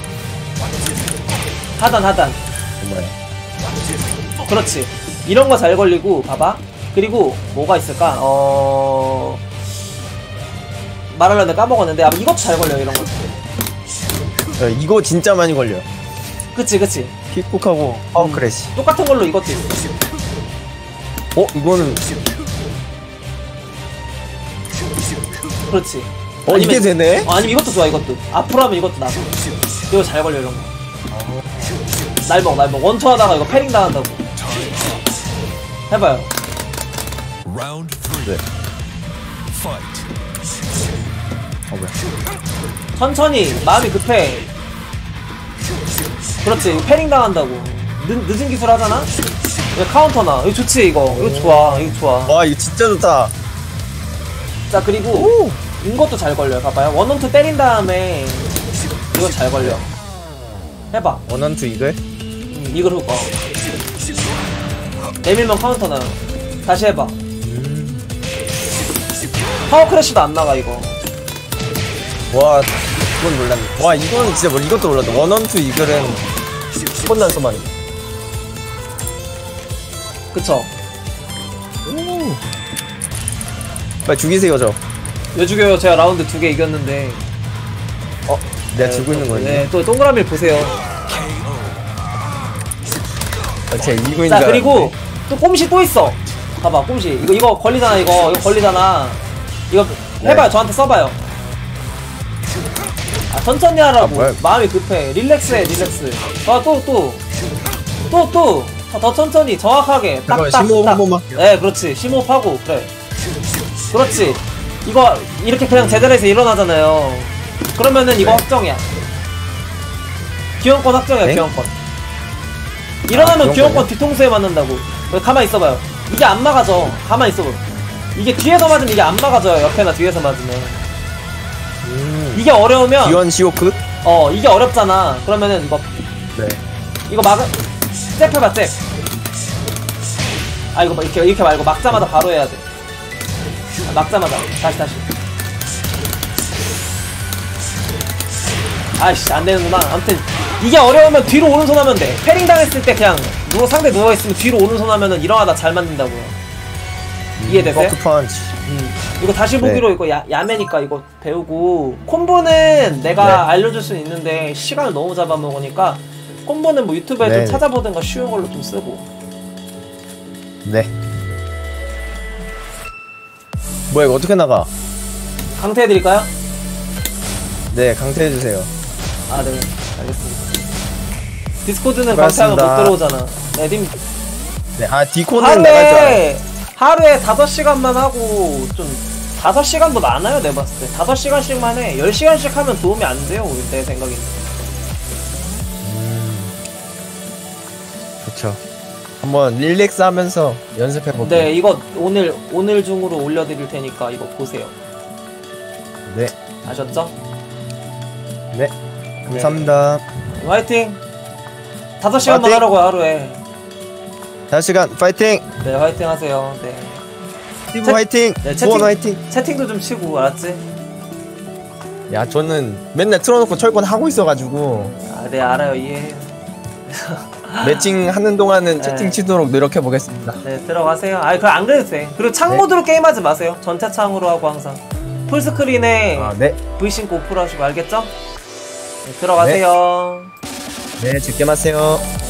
하단 하단 정말. 그렇지. 이런 거 잘 걸리고 봐봐. 그리고 뭐가 있을까? 어... 말하려는데 까먹었는데 아마 이것도 잘 걸려 이런 거. 네, 이거 진짜 많이 걸려. 그치 그치. 킥콕하고 파워 크래시. 똑같은 걸로 이것도 있어. 어 이거는 그렇지. 어 이게 되네? 어, 아니면 이것도 좋아. 이것도 앞으로 하면 이것도 나서 이거 잘 걸려 이런 거. 날먹 날먹 원투 하다가 이거 패링 당한다고. 해봐요. Round three. 네. Fight. 어 뭐야? 천천히 마음이 급해. 그렇지. 이거 패링 당한다고. 늦, 늦은 기술 하잖아? 이거 카운터나. 이거 좋지 이거. 이거 좋아. 이거 좋아. 와 이거 진짜 좋다. 자 그리고 오. 이것도 잘 걸려요. 봐봐요. 원원투 때린 다음에 이건 잘 걸려. 해봐. 원원투 이글. 음, 이걸 훅. 어. 내밀면 카운터 나요. 다시 해봐. 파워 크래쉬도 안 나가 이거. 와 이건 몰랐네. 와 이거는 진짜 뭐 이것도 몰랐다. 원원투 이글은 번 단서만. 그쵸? 빨리 죽이세요 저. 왜 죽여요? 제가 라운드 두 개 이겼는데. 어 내가 네, 죽고 있는 또, 거지. 네, 또 동그라미를 보세요. 아, 제가 이기고 있는 자 줄 그리고 알았는데. 또 꼼시 또 있어. 봐봐 꼼시. 이거 이거 걸리잖아 이거. 이거 걸리잖아. 이거 해봐요. 네. 저한테 써봐요. 아 천천히 하라고. 아, 뭐야? 마음이 급해. 릴렉스해 릴렉스. 아또 또 또 또 더 천천히 정확하게 잠깐만, 딱딱 심호흡 딱. 한 번만. 네 그렇지. 심호흡하고 그래. 그렇지. 이거 이렇게 그냥 제자리에서 일어나잖아요. 그러면은 이거 네. 확정이야. 기원권 확정이야. 네? 기원권. 일어나면 아, 기원권 뒤통수에 맞는다고. 왜 가만히 있어봐요. 이게 안 막아져. 가만히 있어봐. 이게 뒤에서 맞으면 이게 안 막아져요. 옆에나 뒤에서 맞으면. 음. 이게 어려우면 기원 시오크? 어 이게 어렵잖아. 그러면은 이거 네. 이거 막은 잽 해봐 잽. 아 이거 막 이렇게 이렇게 말고 막자마자 바로 해야 돼. 아, 막자마자 다시 다시. 아이씨 안 되는구나. 아무튼 이게 어려우면 뒤로 오른손 하면 돼. 패링 당했을 때 그냥 누워 상대 누워 있으면 뒤로 오른손 하면은 일어나다 잘 맞는다고요. 이해되세요? 버크 펀치. 음. 이거 다시 보기로 네. 이거 야, 야매니까 이거 배우고 콤보는 내가 네. 알려줄 수 있는데 시간을 너무 잡아먹으니까 콤보는 뭐 유튜브에 좀 네. 찾아보든가 쉬운 걸로 좀 쓰고. 네. 뭐야 이거 어떻게 나가? 강퇴해드릴까요? 네 강퇴해주세요. 아 네 알겠습니다. 디스코드는 강퇴하면 못 고맙습니다. 들어오잖아. 네, 님 네, 아 디코는 나갈 줄 알아요. 하루에 하루에 다섯 시간만 하고 좀 다섯 시간도 많아요 내가 봤을 때. 다섯 시간씩만 해. 열 시간씩 하면 도움이 안 돼요 내 생각에는. 그쵸. 한번 릴렉스 하면서 연습해볼게요. 네 이거 오늘 오늘 중으로 올려드릴 테니까 이거 보세요. 네. 아셨죠? 네. 감사합니다. 화이팅! 다섯 시간만 화이팅! 하라고요 하루에. 다섯 시간 파이팅! 네 화이팅 하세요. 네 스티브 채- 화이팅! 네, 부원 화이팅! 채팅도 좀 치고 알았지? 야 저는 맨날 틀어놓고 철권 하고 있어가지고 아 네 알아요 이해해요. 매칭 하는 동안은 네. 채팅 치도록 노력해 보겠습니다. 네, 들어가세요. 아니, 그거 안 그래도 돼. 그리고 창 모드로 게임하지 마세요. 전체 창으로 하고 항상. 풀스크린에 아, 네. Vsync 오프로 하시고, 알겠죠? 네, 들어가세요. 네, 즐겨 마세요.